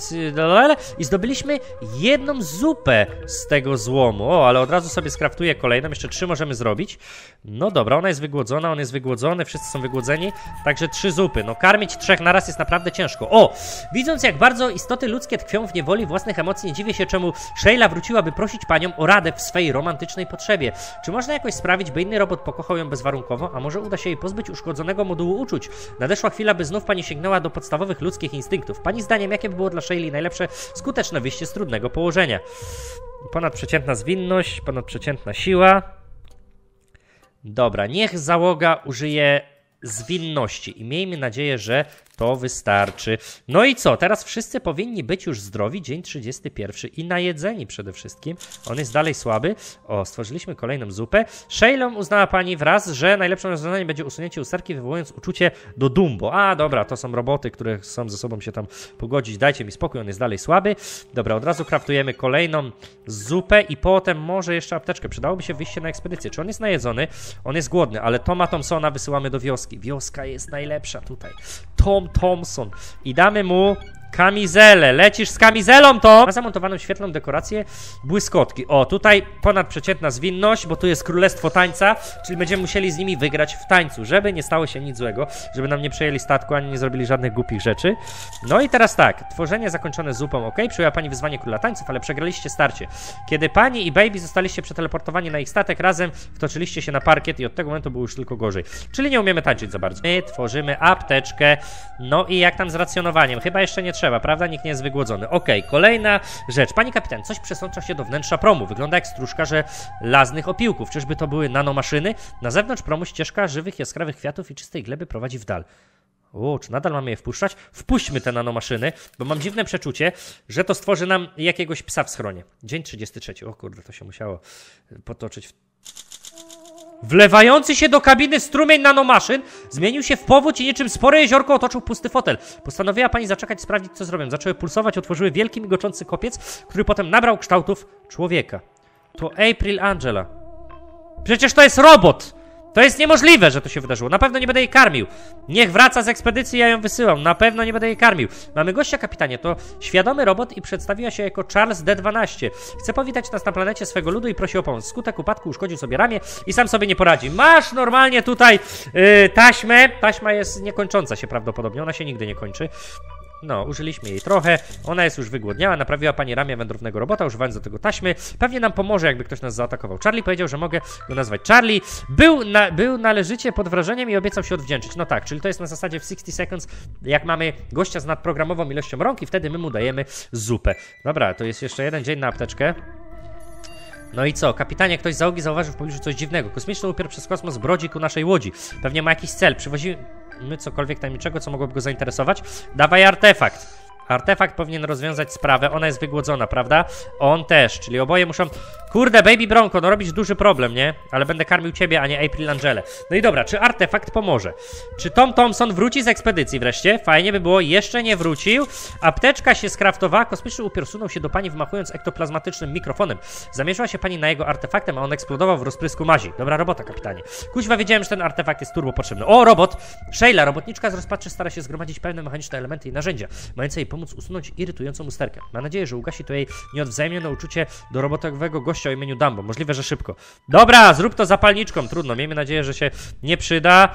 I zdobyliśmy jedną zupę z tego złomu. O, ale od razu sobie skraftuję kolejną. Jeszcze trzy możemy zrobić. No dobra, ona jest wygłodzona, on jest wygłodzony, wszyscy są wygłodzeni. Także trzy zupy. No karmić trzech naraz jest naprawdę ciężko. O! Widząc jak bardzo istoty ludzkie tkwią w niewoli własnych emocji, nie dziwię się czemu Shayla wróciła, by prosić panią o radę w swej romantycznej potrzebie. Czy można jakoś sprawić, by inny robot pokochał ją bezwarunkowo, a może uda się jej pozbyć uszkodzonego modułu uczuć? Nadeszła chwila, by znów pani sięgnęła do podstawowych ludzkich instynktów. Pani zdaniem, jakie by było dla Shayli najlepsze, skuteczne wyjście z trudnego położenia? Ponadprzeciętna zwinność, ponadprzeciętna siła. Dobra, niech załoga użyje zwinności i miejmy nadzieję, że to wystarczy. No i co? Teraz wszyscy powinni być już zdrowi. Dzień trzydziesty pierwszy i najedzeni przede wszystkim. On jest dalej słaby. O, stworzyliśmy kolejną zupę. Shaylą uznała pani wraz, że najlepszym rozwiązaniem będzie usunięcie usterki, wywołując uczucie do Dumbo. A, dobra, to są roboty, które chcą ze sobą się tam pogodzić. Dajcie mi spokój, on jest dalej słaby. Dobra, od razu kraftujemy kolejną zupę i potem może jeszcze apteczkę. Przydałoby się wyjście na ekspedycję. Czy on jest najedzony? On jest głodny, ale Toma Thompsona wysyłamy do wioski. Wioska jest najlepsza tutaj. Tom Thompson. I damy mu kamizelę. Lecisz z kamizelą, to! Ma zamontowaną świetlną dekorację błyskotki. O, tutaj ponadprzeciętna zwinność, bo tu jest królestwo tańca, czyli będziemy musieli z nimi wygrać w tańcu, żeby nie stało się nic złego, żeby nam nie przejęli statku, ani nie zrobili żadnych głupich rzeczy. No i teraz tak, tworzenie zakończone zupą, ok, przyjęła pani wyzwanie króla tańców, ale przegraliście starcie. Kiedy pani i Baby zostaliście przeteleportowani na ich statek, razem wtoczyliście się na parkiet i od tego momentu było już tylko gorzej. Czyli nie umiemy tańczyć za bardzo. My tworzymy apteczkę, no i jak tam z racjonowaniem? Chyba jeszcze nie trzeba, prawda? Nikt nie jest wygłodzony. Okej, okay, kolejna rzecz. Pani kapitan, coś przesącza się do wnętrza promu. Wygląda jak stróżka żelaznych opiłków. Czyżby to były nanomaszyny? Na zewnątrz promu ścieżka żywych, jaskrawych kwiatów i czystej gleby prowadzi w dal. O, czy nadal mamy je wpuszczać? Wpuśćmy te nanomaszyny, bo mam dziwne przeczucie, że to stworzy nam jakiegoś psa w schronie. Dzień trzydziesty trzeci. O kurde, to się musiało potoczyć w... Wlewający się do kabiny strumień nanomaszyn zmienił się w powódź i niczym spore jeziorko otoczył pusty fotel. Postanowiła pani zaczekać, sprawdzić, co zrobią. Zaczęły pulsować, otworzyły wielki, migoczący kopiec, który potem nabrał kształtów człowieka. To April Angela. Przecież to jest robot! To jest niemożliwe, że to się wydarzyło. Na pewno nie będę jej karmił. Niech wraca z ekspedycji, ja ją wysyłam. Na pewno nie będę jej karmił. Mamy gościa, kapitanie. To świadomy robot i przedstawiła się jako Charles D dwanaście. Chce powitać nas na planecie swego ludu i prosi o pomoc. Skutek upadku uszkodził sobie ramię i sam sobie nie poradzi. Masz normalnie tutaj yy, taśmę. Taśma jest niekończąca się prawdopodobnie. Ona się nigdy nie kończy. No, użyliśmy jej trochę, ona jest już wygłodniała, naprawiła pani ramię wędrownego robota, używając do tego taśmy. Pewnie nam pomoże, jakby ktoś nas zaatakował. Charlie powiedział, że mogę go nazwać Charlie. Był, na, był należycie pod wrażeniem i obiecał się odwdzięczyć. No tak, czyli to jest na zasadzie w sixty seconds, jak mamy gościa z nadprogramową ilością rąk i wtedy my mu dajemy zupę. Dobra, to jest jeszcze jeden dzień na apteczkę. No i co? Kapitanie, ktoś z załogi zauważył w pobliżu coś dziwnego. Kosmiczny upiór przez kosmos brodzi ku naszej łodzi. Pewnie ma jakiś cel. Przywozimy cokolwiek tajemniczego, co mogłoby go zainteresować. Dawaj artefakt. Artefakt powinien rozwiązać sprawę, ona jest wygłodzona, prawda? On też, czyli oboje muszą... Kurde, Baby Bronco, no robisz duży problem, nie? Ale będę karmił ciebie, a nie April Angele. No i dobra, czy artefakt pomoże? Czy Tom Thompson wróci z ekspedycji wreszcie? Fajnie by było, jeszcze nie wrócił. Apteczka się skraftowała, kosmiczny upiór sunął się do pani wmachując ektoplazmatycznym mikrofonem. Zamierzyła się pani na jego artefaktem, a on eksplodował w rozprysku mazi. Dobra robota, kapitanie. Kuźwa, wiedziałem, że ten artefakt jest turbo potrzebny. O, robot! Sheila, robotniczka z rozpaczy stara się zgromadzić pewne mechaniczne elementy i narzędzia, mające jej pomóc usunąć irytującą usterkę. Mam nadzieję, że ugasi to jej nieodwzajemnione uczucie do robotowego gościa o imieniu Dumbo. Możliwe, że szybko. Dobra, zrób to zapalniczką. Trudno, miejmy nadzieję, że się nie przyda.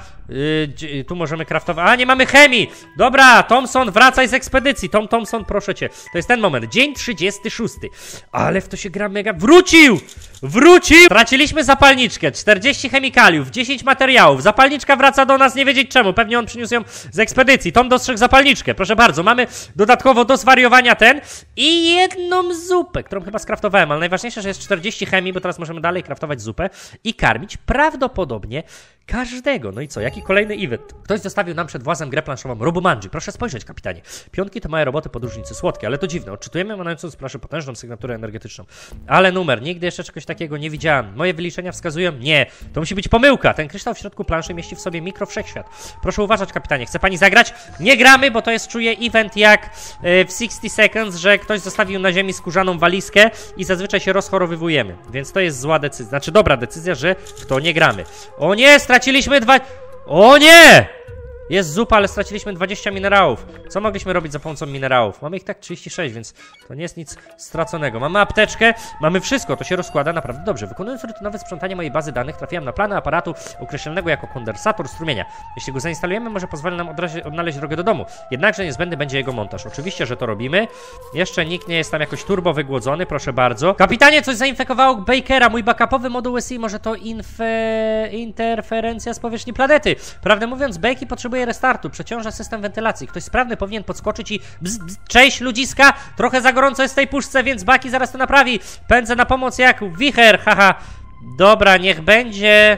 Yy, tu możemy craftować. A, nie mamy chemii! Dobra, Thompson, wracaj z ekspedycji. Tom Thompson, proszę cię. To jest ten moment. Dzień trzydziesty szósty. Ale w to się gra mega... Wrócił! Wrócił! Traciliśmy zapalniczkę. czterdzieści chemikaliów, dziesięć materiałów. Zapalniczka wraca do nas, nie wiedzieć czemu. Pewnie on przyniósł ją z ekspedycji. Tom dostrzegł zapalniczkę. Proszę bardzo, mamy dodatkowo do zwariowania ten i jedną zupę, którą chyba skraftowałem, ale najważniejsze, że jest czterdzieści chemii, bo teraz możemy dalej kraftować zupę i karmić prawdopodobnie każdego. No i co? Jaki kolejny event? Ktoś zostawił nam przed włazem grę planszową Robomanji. Proszę spojrzeć, kapitanie. Piątki to małe roboty podróżnicy słodkie, ale to dziwne. Odczytujemy emanającą z plaży potężną sygnaturę energetyczną. Ale numer. Nigdy jeszcze czegoś takiego nie widziałem. Moje wyliczenia wskazują... Nie. To musi być pomyłka. Ten kryształ w środku planszy mieści w sobie mikrowszechświat. Proszę uważać, kapitanie. Chce pani zagrać? Nie gramy, bo to jest, czuję, event jak yy, w sixty seconds, że ktoś zostawił na ziemi skórzaną walizkę i zazwyczaj się rozchorowywujemy. Więc to jest zła decyzja. Znaczy dobra decyzja, że w to nie gramy. O nie! Straciliśmy dwa... O nie! Jest zupa, ale straciliśmy dwadzieścia minerałów. Co mogliśmy robić za pomocą minerałów? Mamy ich tak trzydzieści sześć, więc to nie jest nic straconego. Mamy apteczkę, mamy wszystko, to się rozkłada naprawdę dobrze. Wykonując rutynowe sprzątanie mojej bazy danych, trafiłem na plany aparatu określonego jako kondensator strumienia. Jeśli go zainstalujemy, może pozwoli nam odnaleźć drogę do domu. Jednakże niezbędny będzie jego montaż. Oczywiście, że to robimy. Jeszcze nikt nie jest tam jakoś turbo wygłodzony, proszę bardzo. Kapitanie, coś zainfekowało Bakera. Mój backupowy moduł S I, może to infe... interferencja z powierzchni planety. Prawdę mówiąc, Bakey potrzebuje restartu, przeciąża system wentylacji. Ktoś sprawny powinien podskoczyć i... Bzz, bzz, cześć ludziska! Trochę za gorąco jest w tej puszce, więc Baki zaraz to naprawi. Pędzę na pomoc jak wicher, haha. Dobra, niech będzie...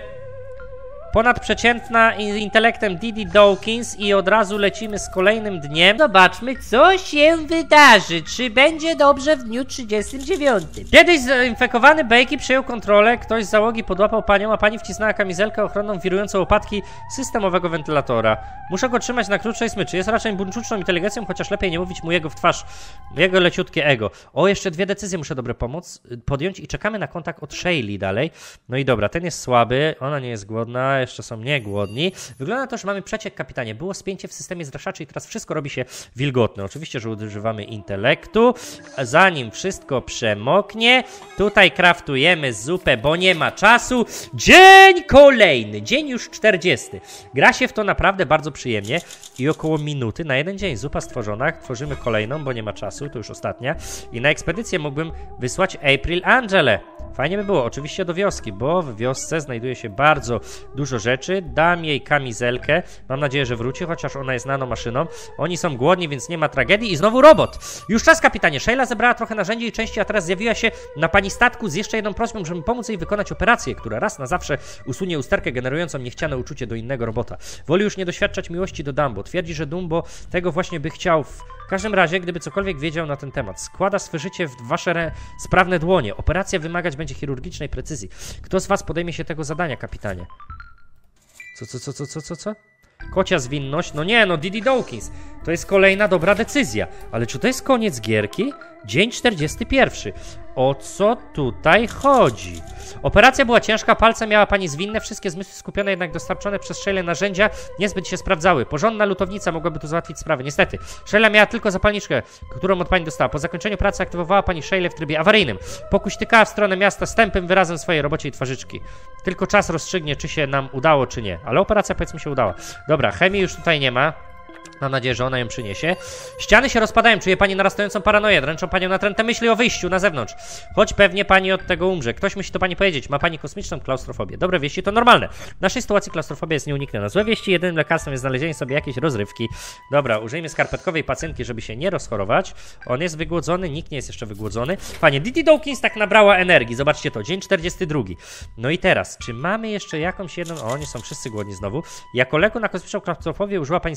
Ponadprzeciętna intelektem Didi Dawkins i od razu lecimy z kolejnym dniem. Zobaczmy, co się wydarzy. Czy będzie dobrze w dniu trzydziestym dziewiątym. Kiedyś zainfekowany Bakey przejął kontrolę, ktoś z załogi podłapał panią, a pani wcisnęła kamizelkę ochronną wirującą opadki systemowego wentylatora. Muszę go trzymać na krótszej smyczy. Jest raczej buńczuczną inteligencją, chociaż lepiej nie mówić mu jego w twarz. Jego leciutkie ego. O, jeszcze dwie decyzje muszę dobre pomóc podjąć i czekamy na kontakt od Sheili dalej. No i dobra, ten jest słaby, ona nie jest głodna, jeszcze są niegłodni. Wygląda na to, że mamy przeciek, kapitanie. Było spięcie w systemie zraszaczy i teraz wszystko robi się wilgotne. Oczywiście, że używamy intelektu. Zanim wszystko przemoknie, tutaj kraftujemy zupę, bo nie ma czasu. Dzień kolejny, dzień już czterdziesty. Gra się w to naprawdę bardzo przyjemnie i około minuty na jeden dzień. Zupa stworzona, tworzymy kolejną, bo nie ma czasu, to już ostatnia. I na ekspedycję mógłbym wysłać April Angele. Fajnie by było, oczywiście do wioski, bo w wiosce znajduje się bardzo dużo rzeczy. Dam jej kamizelkę, mam nadzieję, że wróci, chociaż ona jest nanomaszyną. Oni są głodni, więc nie ma tragedii. I znowu robot. Już czas, kapitanie. Sheila zebrała trochę narzędzi i części, a teraz zjawiła się na pani statku z jeszcze jedną prośbą, żeby pomóc jej wykonać operację, która raz na zawsze usunie usterkę generującą niechciane uczucie do innego robota. Woli już nie doświadczać miłości do Dumbo. Twierdzi, że Dumbo tego właśnie by chciał. W każdym razie, gdyby cokolwiek wiedział na ten temat, składa swe życie w wasze sprawne dłonie. Operacja wymagać będzie chirurgicznej precyzji. Kto z was podejmie się tego zadania, kapitanie? Co, co, co, co, co, co, co? Kocia zwinność? No nie, no Didi Dawkins. To jest kolejna dobra decyzja. Ale czy to jest koniec gierki? Dzień czterdziesty pierwszy. O co tutaj chodzi? Operacja była ciężka, palce miała pani zwinne, wszystkie zmysły skupione, jednak dostarczone przez Sheilę narzędzia niezbyt się sprawdzały. Porządna lutownica mogłaby tu załatwić sprawę. Niestety, Sheila miała tylko zapalniczkę, którą od pani dostała. Po zakończeniu pracy aktywowała pani Sheilę w trybie awaryjnym. Pokuśtykała w stronę miasta z tępym wyrazem swojej robocie i twarzyczki. Tylko czas rozstrzygnie, czy się nam udało, czy nie. Ale operacja, powiedzmy, się udała. Dobra, chemii już tutaj nie ma. Mam nadzieję, że ona ją przyniesie. Ściany się rozpadają, czuje pani narastającą paranoję. Dręczą panią natręte myśli o wyjściu na zewnątrz. Choć pewnie pani od tego umrze. Ktoś musi to pani powiedzieć. Ma pani kosmiczną klaustrofobię. Dobre wieści to normalne. W naszej sytuacji klaustrofobia jest nieunikniona. Złe wieści, jedynym lekarstwem jest znalezienie sobie jakiejś rozrywki. Dobra, użyjmy skarpetkowej pacjentki, żeby się nie rozchorować. On jest wygłodzony, nikt nie jest jeszcze wygłodzony. Panie, Didi Dawkins tak nabrała energii. Zobaczcie to, dzień czterdziesty drugi. No i teraz, czy mamy jeszcze jakąś jedną... O, oni są wszyscy głodni znowu. Jako leku na kosmiczną klaustrofobię użyła pani skarpety.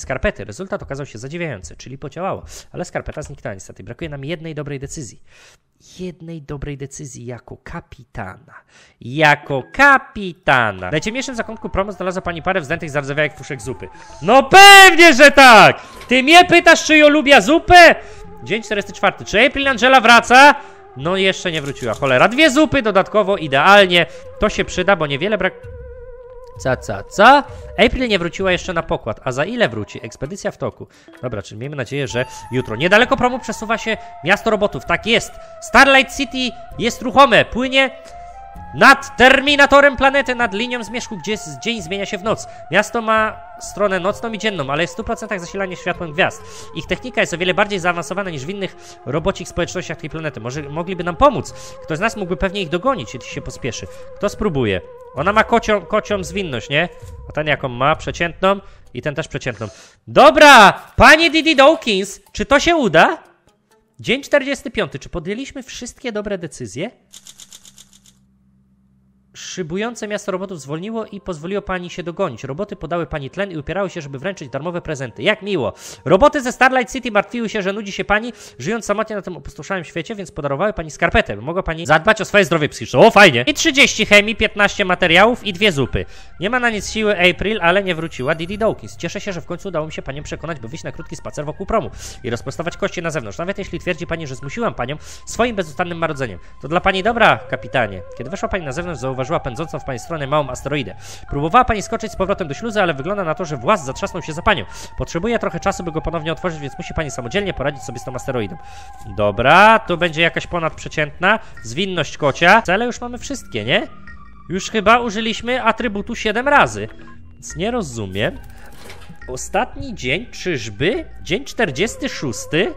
skarpety. Rezultat okazał się zadziwiający, czyli podziałało. Ale skarpeta zniknęła niestety. Brakuje nam jednej dobrej decyzji. Jednej dobrej decyzji jako kapitana. Jako kapitana. W najciemniejszym zakątku promu znalazła pani parę wzdętych zawzawiałek puszek zupy. No pewnie, że tak! Ty mnie pytasz, czy ją lubię zupę? Dzień czterdziesty czwarty. Czy April Angela wraca? No jeszcze nie wróciła. Cholera. Dwie zupy dodatkowo, idealnie. To się przyda, bo niewiele brak... Ca, ca, ca. April nie wróciła jeszcze na pokład. A za ile wróci? Ekspedycja w toku. Dobra, czyli miejmy nadzieję, że jutro. Niedaleko promu przesuwa się miasto robotów. Tak jest. Starlight City jest ruchome. Płynie nad terminatorem planety, nad linią zmierzchu, gdzie dzień zmienia się w noc. Miasto ma stronę nocną i dzienną, ale jest w stu procentach zasilanie światłem gwiazd. Ich technika jest o wiele bardziej zaawansowana niż w innych robocich społecznościach tej planety. Może mogliby nam pomóc. Ktoś z nas mógłby pewnie ich dogonić, jeśli się pospieszy. Kto spróbuje? Ona ma kocią, kocią zwinność, nie? A ten jaką ma? Przeciętną i ten też przeciętną. Dobra! Panie Didi Dawkins, czy to się uda? Dzień czterdziesty piąty. Czy podjęliśmy wszystkie dobre decyzje? Szybujące miasto robotów zwolniło i pozwoliło pani się dogonić. Roboty podały pani tlen i upierały się, żeby wręczyć darmowe prezenty. Jak miło. Roboty ze Starlight City martwiły się, że nudzi się pani, żyjąc samotnie na tym opustoszałym świecie, więc podarowały pani skarpetę, by mogła pani zadbać o swoje zdrowie psychiczne. O, fajnie. I trzydzieści chemii, piętnaście materiałów i dwie zupy. Nie ma na nic siły April, ale nie wróciła Didi Dawkins. Cieszę się, że w końcu udało mi się panią przekonać, by wyjść na krótki spacer wokół promu i rozprostować kości na zewnątrz. Nawet jeśli twierdzi pani, że zmusiłam panią swoim bezustannym marodzeniem. To dla pani dobra, kapitanie. Kiedy weszła pani na zewnątrz, zauważyła pędzącą w pani stronę małą asteroidę. Próbowała pani skoczyć z powrotem do śluzy, ale wygląda na to, że właz zatrzasnął się za panią. Potrzebuje trochę czasu, by go ponownie otworzyć, więc musi pani samodzielnie poradzić sobie z tą asteroidą. Dobra, tu będzie jakaś ponadprzeciętna zwinność kocia. Cele już mamy wszystkie, nie? Już chyba użyliśmy atrybutu siedem razy. Więc nie rozumiem. Ostatni dzień, czyżby? Dzień czterdziesty szósty.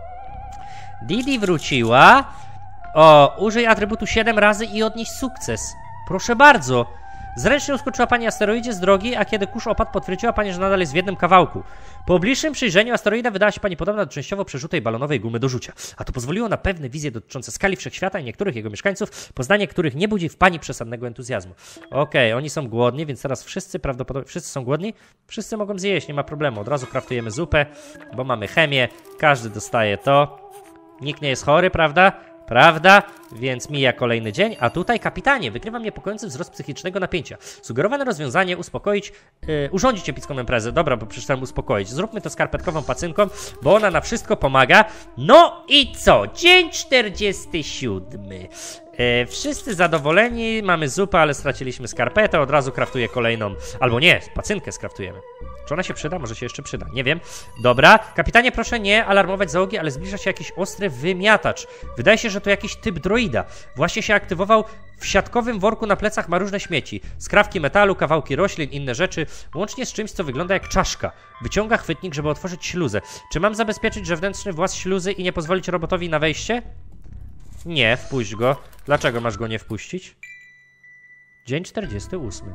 Didi wróciła. O, użyj atrybutu siedem razy i odnieś sukces. Proszę bardzo. Zręcznie uskoczyła pani asteroidzie z drogi, a kiedy kurz opadł, potwierdziła pani, że nadal jest w jednym kawałku. Po bliższym przyjrzeniu asteroida wydała się pani podobna do częściowo przerzutej balonowej gumy do rzucia. A to pozwoliło na pewne wizje dotyczące skali wszechświata i niektórych jego mieszkańców, poznanie których nie budzi w pani przesadnego entuzjazmu. Okej, okay, oni są głodni, więc teraz wszyscy prawdopodobnie... Wszyscy są głodni? Wszyscy mogą zjeść, nie ma problemu. Od razu kraftujemy zupę, bo mamy chemię. Każdy dostaje to. Nikt nie jest chory, prawda? Prawda? Więc mija kolejny dzień, a tutaj, kapitanie, wykrywa niepokojący wzrost psychicznego napięcia. Sugerowane rozwiązanie uspokoić, yy, urządzić epicką imprezę. Dobra, bo przeczytałem uspokoić. Zróbmy to skarpetkową pacynką, bo ona na wszystko pomaga. No i co? Dzień czterdziesty siódmy. Yy, wszyscy zadowoleni, mamy zupę, ale straciliśmy skarpetę. Od razu kraftuję kolejną, albo nie, pacynkę skraftujemy. Czy ona się przyda? Może się jeszcze przyda. Nie wiem. Dobra. Kapitanie, proszę nie alarmować załogi, ale zbliża się jakiś ostry wymiatacz. Wydaje się, że to jakiś typ droida. Właśnie się aktywował. W siatkowym worku na plecach ma różne śmieci. Skrawki metalu, kawałki roślin, inne rzeczy. Łącznie z czymś, co wygląda jak czaszka. Wyciąga chwytnik, żeby otworzyć śluzę. Czy mam zabezpieczyć zewnętrzny właz śluzy i nie pozwolić robotowi na wejście? Nie, wpuść go. Dlaczego masz go nie wpuścić? Dzień czterdziesty ósmy.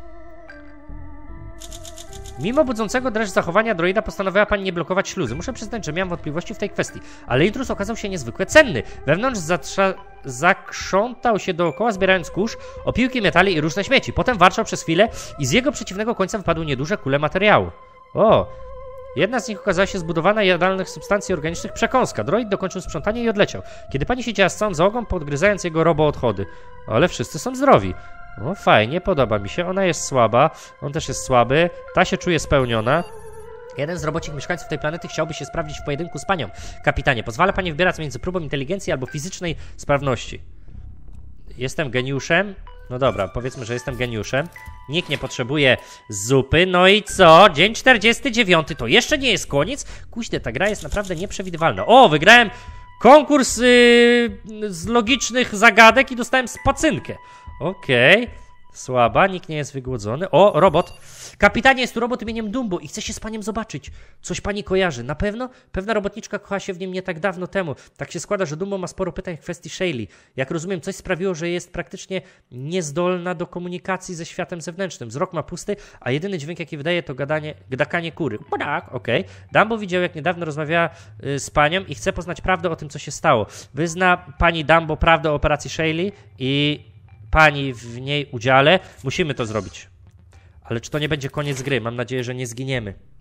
Mimo budzącego dreszcz zachowania droida postanowiła pani nie blokować śluzy. Muszę przyznać, że miałem wątpliwości w tej kwestii, ale intruz okazał się niezwykle cenny. Wewnątrz zakrzątał się dookoła, zbierając kurz, opiłki metali i różne śmieci. Potem warczał przez chwilę i z jego przeciwnego końca wypadły nieduże kule materiału. O! Jedna z nich okazała się zbudowana z jadalnych substancji organicznych przekąska. Droid dokończył sprzątanie i odleciał. Kiedy pani siedziała z całą załogą, podgryzając jego roboodchody. Ale wszyscy są zdrowi. O, fajnie, podoba mi się. Ona jest słaba, on też jest słaby. Ta się czuje spełniona. Jeden z robocich mieszkańców tej planety chciałby się sprawdzić w pojedynku z panią. Kapitanie, pozwala pani wybierać między próbą inteligencji albo fizycznej sprawności. Jestem geniuszem? No dobra, powiedzmy, że jestem geniuszem. Nikt nie potrzebuje zupy. No i co? Dzień czterdziesty dziewiąty. To jeszcze nie jest koniec? Kuźde, ta gra jest naprawdę nieprzewidywalna. O, wygrałem konkurs yy, z logicznych zagadek i dostałem spacynkę. Okej. Okay. Słaba, nikt nie jest wygłodzony. O, robot. Kapitanie, jest tu robot imieniem Dumbo i chce się z paniem zobaczyć. Coś pani kojarzy. Na pewno? Pewna robotniczka kocha się w nim nie tak dawno temu. Tak się składa, że Dumbo ma sporo pytań w kwestii Shaylee. Jak rozumiem, coś sprawiło, że jest praktycznie niezdolna do komunikacji ze światem zewnętrznym. Wzrok ma pusty, a jedyny dźwięk, jaki wydaje, to gadanie, gdakanie kury. O tak, okej. Okay. Dumbo widział, jak niedawno rozmawiała y, z panią i chce poznać prawdę o tym, co się stało. Wyzna pani Dumbo prawdę o operacji Shaylee i pani w niej udziale. Musimy to zrobić. Ale czy to nie będzie koniec gry? Mam nadzieję, że nie zginiemy.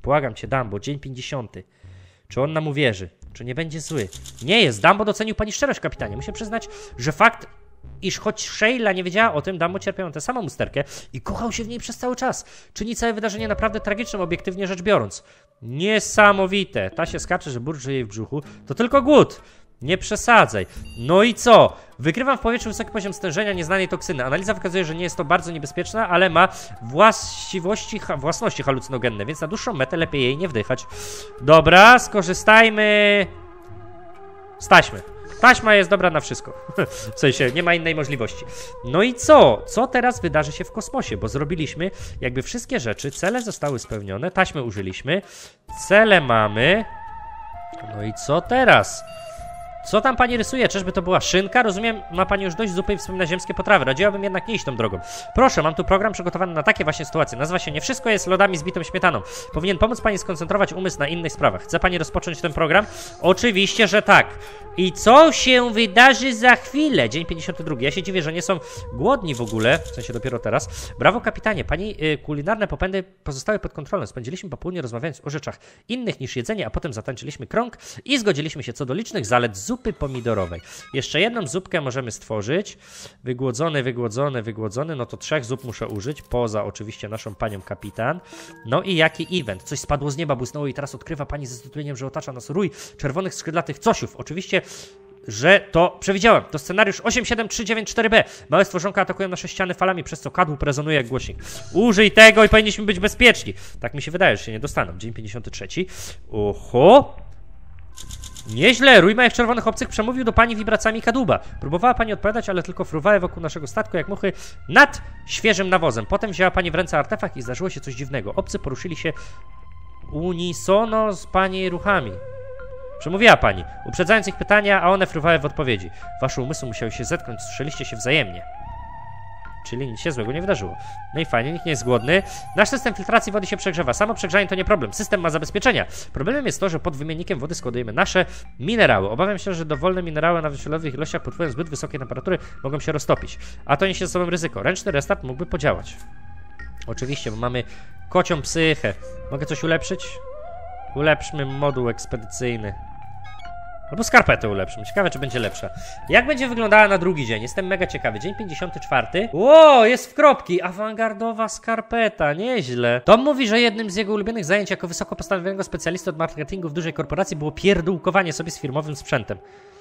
Błagam cię, Dumbo, dzień pięćdziesiąty. Czy on nam uwierzy? Czy nie będzie zły? Nie jest. Dumbo docenił pani szczerość, kapitanie. Muszę przyznać, że fakt, iż choć Sheila nie wiedziała o tym, Dumbo cierpiał tę samą usterkę i kochał się w niej przez cały czas. Czyni całe wydarzenie naprawdę tragicznym, obiektywnie rzecz biorąc. Niesamowite. Ta się skacze, że burczy jej w brzuchu. To tylko głód. Nie przesadzaj. No i co? Wykrywam w powietrzu wysoki poziom stężenia nieznanej toksyny. Analiza wykazuje, że nie jest to bardzo niebezpieczna, ale ma właściwości, ha, własności halucynogenne, więc na dłuższą metę lepiej jej nie wdychać. Dobra, skorzystajmy z taśmy. Taśma jest dobra na wszystko. W sensie, nie ma innej możliwości. No i co? Co teraz wydarzy się w kosmosie? Bo zrobiliśmy jakby wszystkie rzeczy, cele zostały spełnione, taśmy użyliśmy, cele mamy. No i co teraz? Co tam pani rysuje? Czyżby to była szynka? Rozumiem, ma pani już dość zupy i wspomina ziemskie potrawy. Radziłabym jednak nie iść tą drogą. Proszę, mam tu program przygotowany na takie właśnie sytuacje. Nazywa się Nie wszystko jest lodami z bitą śmietaną. Powinien pomóc pani skoncentrować umysł na innych sprawach. Chce pani rozpocząć ten program? Oczywiście, że tak. I co się wydarzy za chwilę? Dzień pięćdziesiąty drugi. Ja się dziwię, że nie są głodni w ogóle. W sensie dopiero teraz. Brawo, kapitanie. Pani y, kulinarne popędy pozostały pod kontrolą. Spędziliśmy popołudnie rozmawiając o rzeczach innych niż jedzenie, a potem zatańczyliśmy krąg i zgodziliśmy się co do licznych zalet zupy pomidorowej. Jeszcze jedną zupkę możemy stworzyć. Wygłodzony, wygłodzony, wygłodzony. No to trzech zup muszę użyć. Poza oczywiście naszą panią kapitan. No i jaki event? Coś spadło z nieba, błysnęło i teraz odkrywa pani ze zdumieniem, że otacza nas rój czerwonych skrzydlatych cosiów. Oczywiście, że to przewidziałem. To scenariusz osiem siedem trzy dziewięć cztery B. Małe stworzonka atakują nasze ściany falami, przez co kadłub rezonuje jak głośnik. Użyj tego i powinniśmy być bezpieczni. Tak mi się wydaje, że się nie dostaną. Dzień pięćdziesiąty trzeci. Oho! Nieźle. Rój małych czerwonych obcych przemówił do pani wibracjami kadłuba. Próbowała pani odpowiadać, ale tylko fruwały wokół naszego statku jak muchy nad świeżym nawozem. Potem wzięła pani w ręce artefakt i zdarzyło się coś dziwnego. Obcy poruszyli się unisono z pani ruchami. Przemówiła pani, uprzedzając ich pytania, a one fruwały w odpowiedzi. Wasze umysły musiały się zetknąć, słyszeliście się wzajemnie. Czyli nic się złego nie wydarzyło. No i fajnie, nikt nie jest głodny. Nasz system filtracji wody się przegrzewa. Samo przegrzanie to nie problem. System ma zabezpieczenia. Problemem jest to, że pod wymiennikiem wody składujemy nasze minerały. Obawiam się, że dowolne minerały na wysilowych ilościach pod wpływem zbyt wysokiej temperatury mogą się roztopić. A to niesie ze sobą ryzyko. Ręczny restart mógłby podziałać. Oczywiście, bo mamy kocią psychę. Mogę coś ulepszyć? Ulepszmy moduł ekspedycyjny. Albo skarpetę ulepszymy. Ciekawe, czy będzie lepsza. Jak będzie wyglądała na drugi dzień? Jestem mega ciekawy. Dzień pięćdziesiąty czwarty. Ło, jest w kropki. Awangardowa skarpeta. Nieźle. Tom mówi, że jednym z jego ulubionych zajęć jako wysoko postawionego specjalisty od marketingu w dużej korporacji było pierdółkowanie sobie z firmowym sprzętem.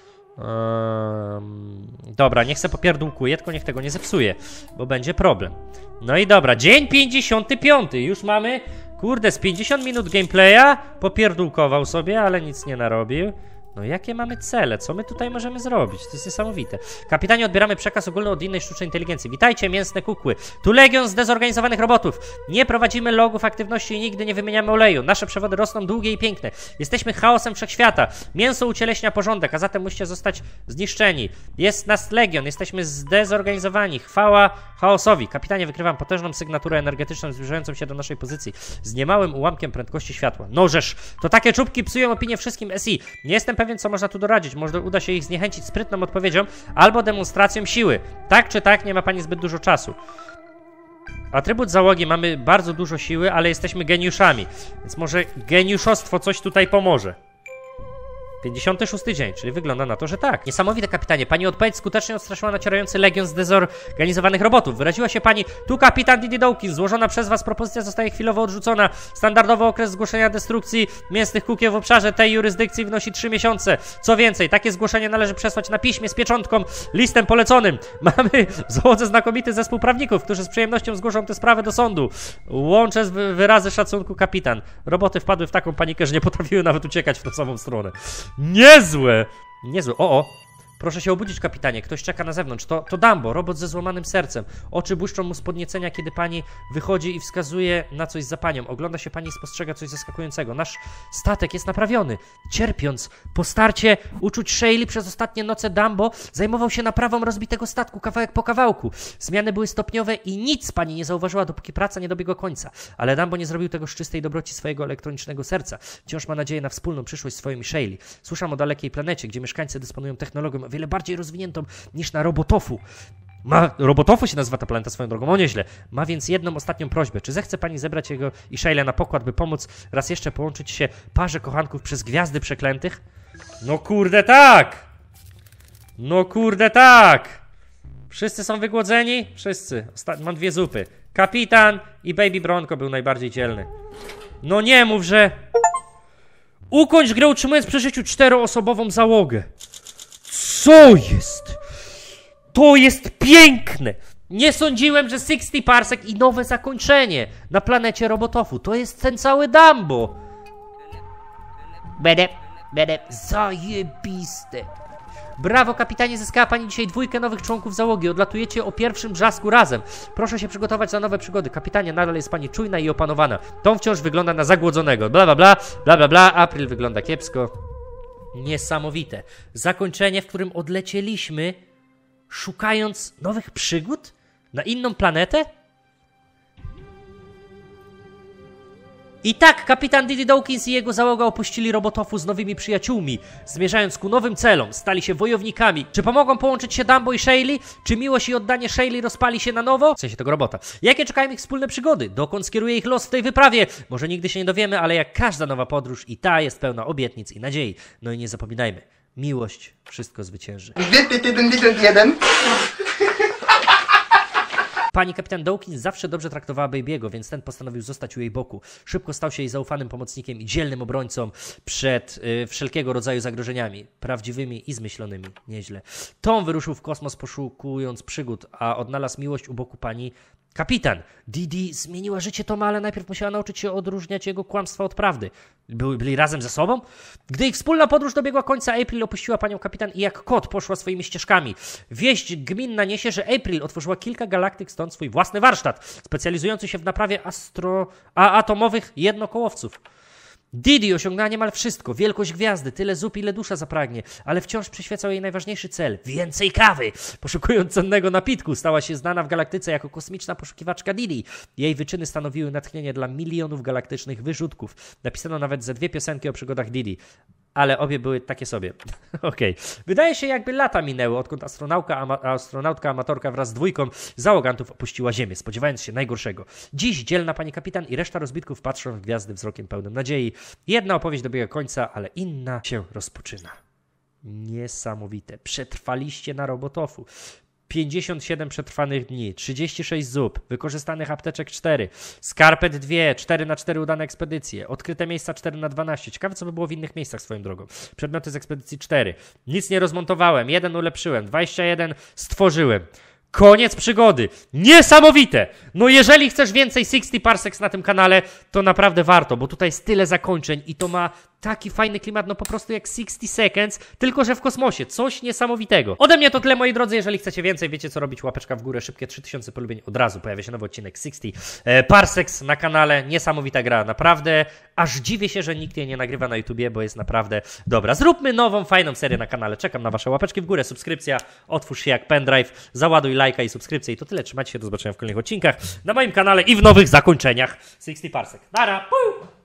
Um, dobra, niech se popierdółkuje, tylko niech tego nie zepsuje, bo będzie problem. No i dobra, dzień pięćdziesiąty piąty. Już mamy, kurde, z pięćdziesiąt minut gameplaya. Popierdółkował sobie, ale nic nie narobił. No jakie mamy cele? Co my tutaj możemy zrobić? To jest niesamowite. Kapitanie, odbieramy przekaz ogólny od innej sztucznej inteligencji. Witajcie, mięsne kukły. Tu legion zdezorganizowanych robotów. Nie prowadzimy logów aktywności i nigdy nie wymieniamy oleju. Nasze przewody rosną długie i piękne. Jesteśmy chaosem wszechświata. Mięso ucieleśnia porządek, a zatem musicie zostać zniszczeni. Jest nas legion. Jesteśmy zdezorganizowani. Chwała chaosowi. Kapitanie, wykrywam potężną sygnaturę energetyczną zbliżającą się do naszej pozycji z niemałym ułamkiem prędkości światła. Nożesz, to takie czubki psują opinię wszystkim S I. Nie jestem pewien, co można tu doradzić. Może uda się ich zniechęcić sprytną odpowiedzią albo demonstracją siły. Tak czy tak, nie ma pani zbyt dużo czasu. Atrybut załogi, mamy bardzo dużo siły, ale jesteśmy geniuszami. Więc może geniuszostwo coś tutaj pomoże. pięćdziesiąty szósty dzień, czyli wygląda na to, że tak. Niesamowite, kapitanie. Pani odpowiedź skutecznie odstraszyła nacierający legion zdezorganizowanych robotów. Wyraziła się pani, tu kapitan Didi Dawkins. Złożona przez was propozycja zostaje chwilowo odrzucona. Standardowy okres zgłoszenia destrukcji mięsnych kukieł w obszarze tej jurysdykcji wynosi trzy miesiące. Co więcej, takie zgłoszenie należy przesłać na piśmie z pieczątką, listem poleconym. Mamy w załodze znakomity zespół prawników, którzy z przyjemnością zgłoszą tę sprawę do sądu. Łączę wyrazy szacunku, kapitan. Roboty wpadły w taką panikę, że nie potrafiły nawet uciekać w tą samą stronę. Niezłe! Niezłe. O, o! Proszę się obudzić, kapitanie. Ktoś czeka na zewnątrz. To, to Dumbo, robot ze złamanym sercem. Oczy błyszczą mu z podniecenia, kiedy pani wychodzi i wskazuje na coś za panią. Ogląda się pani i spostrzega coś zaskakującego. Nasz statek jest naprawiony. Cierpiąc po starcie uczuć Sheili przez ostatnie noce, Dumbo zajmował się naprawą rozbitego statku kawałek po kawałku. Zmiany były stopniowe i nic pani nie zauważyła, dopóki praca nie dobiegła końca. Ale Dumbo nie zrobił tego z czystej dobroci swojego elektronicznego serca. Wciąż ma nadzieję na wspólną przyszłość swoimi Sheili. Słyszałam o dalekiej planecie, gdzie mieszkańcy dysponują technologią o wiele bardziej rozwiniętą niż na Robotofu. Ma, Robotofu się nazywa ta planeta swoją drogą, o nieźle. Ma więc jedną ostatnią prośbę. Czy zechce pani zebrać jego i Shayla na pokład, by pomóc raz jeszcze połączyć się parze kochanków przez gwiazdy przeklętych? No kurde tak! No kurde tak! Wszyscy są wygłodzeni? Wszyscy. Osta mam dwie zupy. Kapitan i Baby Bronco był najbardziej dzielny. No nie mów, że... Ukończ grę utrzymując przy życiu czteroosobową załogę. Co jest? To jest piękne! Nie sądziłem, że sześćdziesiąt parsek i nowe zakończenie na planecie Robotofu. To jest ten cały Dumbo. Bede, bede. Zajebiste. Brawo, kapitanie, zyskała pani dzisiaj dwójkę nowych członków załogi. Odlatujecie o pierwszym brzasku razem. Proszę się przygotować za nowe przygody. Kapitanie, nadal jest pani czujna i opanowana. Tom wciąż wygląda na zagłodzonego. Bla, bla, bla, bla, bla, bla. April wygląda kiepsko. Niesamowite. Zakończenie, w którym odlecieliśmy, szukając nowych przygód? Na inną planetę? I tak kapitan Didi Dawkins i jego załoga opuścili Robotofu z nowymi przyjaciółmi, zmierzając ku nowym celom, stali się wojownikami. Czy pomogą połączyć się Dumbo i Shaylee? Czy miłość i oddanie Shaylee rozpali się na nowo? W sensie tego robota. Jakie czekają ich wspólne przygody? Dokąd skieruje ich los w tej wyprawie? Może nigdy się nie dowiemy, ale jak każda nowa podróż i ta jest pełna obietnic i nadziei. No i nie zapominajmy, miłość wszystko zwycięży. jeden, jeden, jeden. Pani kapitan Dawkins zawsze dobrze traktowała Baby'ego, więc ten postanowił zostać u jej boku. Szybko stał się jej zaufanym pomocnikiem i dzielnym obrońcą przed y, wszelkiego rodzaju zagrożeniami. Prawdziwymi i zmyślonymi. Nieźle. Tom wyruszył w kosmos poszukując przygód, a odnalazł miłość u boku pani kapitan. Didi zmieniła życie Toma, ale najpierw musiała nauczyć się odróżniać jego kłamstwa od prawdy. Byli, byli razem ze sobą? Gdy ich wspólna podróż dobiegła końca, April opuściła panią kapitan i jak kot poszła swoimi ścieżkami. Wieść gminna niesie, że April otworzyła kilka galaktyk, stąd swój własny warsztat, specjalizujący się w naprawie astro... a atomowych jednokołowców. Didi osiągnęła niemal wszystko, wielkość gwiazdy, tyle zup, ile dusza zapragnie, ale wciąż przyświecał jej najważniejszy cel – więcej kawy. Poszukując cennego napitku, stała się znana w galaktyce jako kosmiczna poszukiwaczka Didi. Jej wyczyny stanowiły natchnienie dla milionów galaktycznych wyrzutków. Napisano nawet ze dwie piosenki o przygodach Didi, ale obie były takie sobie. Okej. Okay. Wydaje się, jakby lata minęły, odkąd astronautka, ama astronautka amatorka wraz z dwójką załogantów opuściła Ziemię, spodziewając się najgorszego. Dziś dzielna pani kapitan i reszta rozbitków patrzą w gwiazdy wzrokiem pełnym nadziei. Jedna opowieść dobiega końca, ale inna się rozpoczyna. Niesamowite. Przetrwaliście na Robotofu. pięćdziesiąt siedem przetrwanych dni, trzydzieści sześć zup, wykorzystanych apteczek cztery, skarpet dwa, cztery na cztery udane ekspedycje, odkryte miejsca cztery na dwanaście. Ciekawe, co by było w innych miejscach swoją drogą. Przedmioty z ekspedycji cztery. Nic nie rozmontowałem, jeden ulepszyłem, dwadzieścia jeden stworzyłem. Koniec przygody. Niesamowite! No jeżeli chcesz więcej sześćdziesiąt parseks na tym kanale, to naprawdę warto, bo tutaj jest tyle zakończeń i to ma taki fajny klimat, no po prostu jak sześćdziesiąt seconds, tylko że w kosmosie. Coś niesamowitego. Ode mnie to tyle, moi drodzy. Jeżeli chcecie więcej, wiecie co robić. Łapeczka w górę, szybkie trzy tysiące polubień. Od razu pojawia się nowy odcinek sześćdziesiąt e, parseks na kanale. Niesamowita gra, naprawdę. Aż dziwię się, że nikt jej nie nagrywa na YouTubie, bo jest naprawdę dobra. Zróbmy nową, fajną serię na kanale. Czekam na wasze łapeczki w górę, subskrypcja, otwórz się jak pendrive, załaduj lajka i subskrypcję i to tyle. Trzymajcie się, do zobaczenia w kolejnych odcinkach na moim kanale i w nowych zakończeniach sześćdziesiąt parsek. Nara! Puu!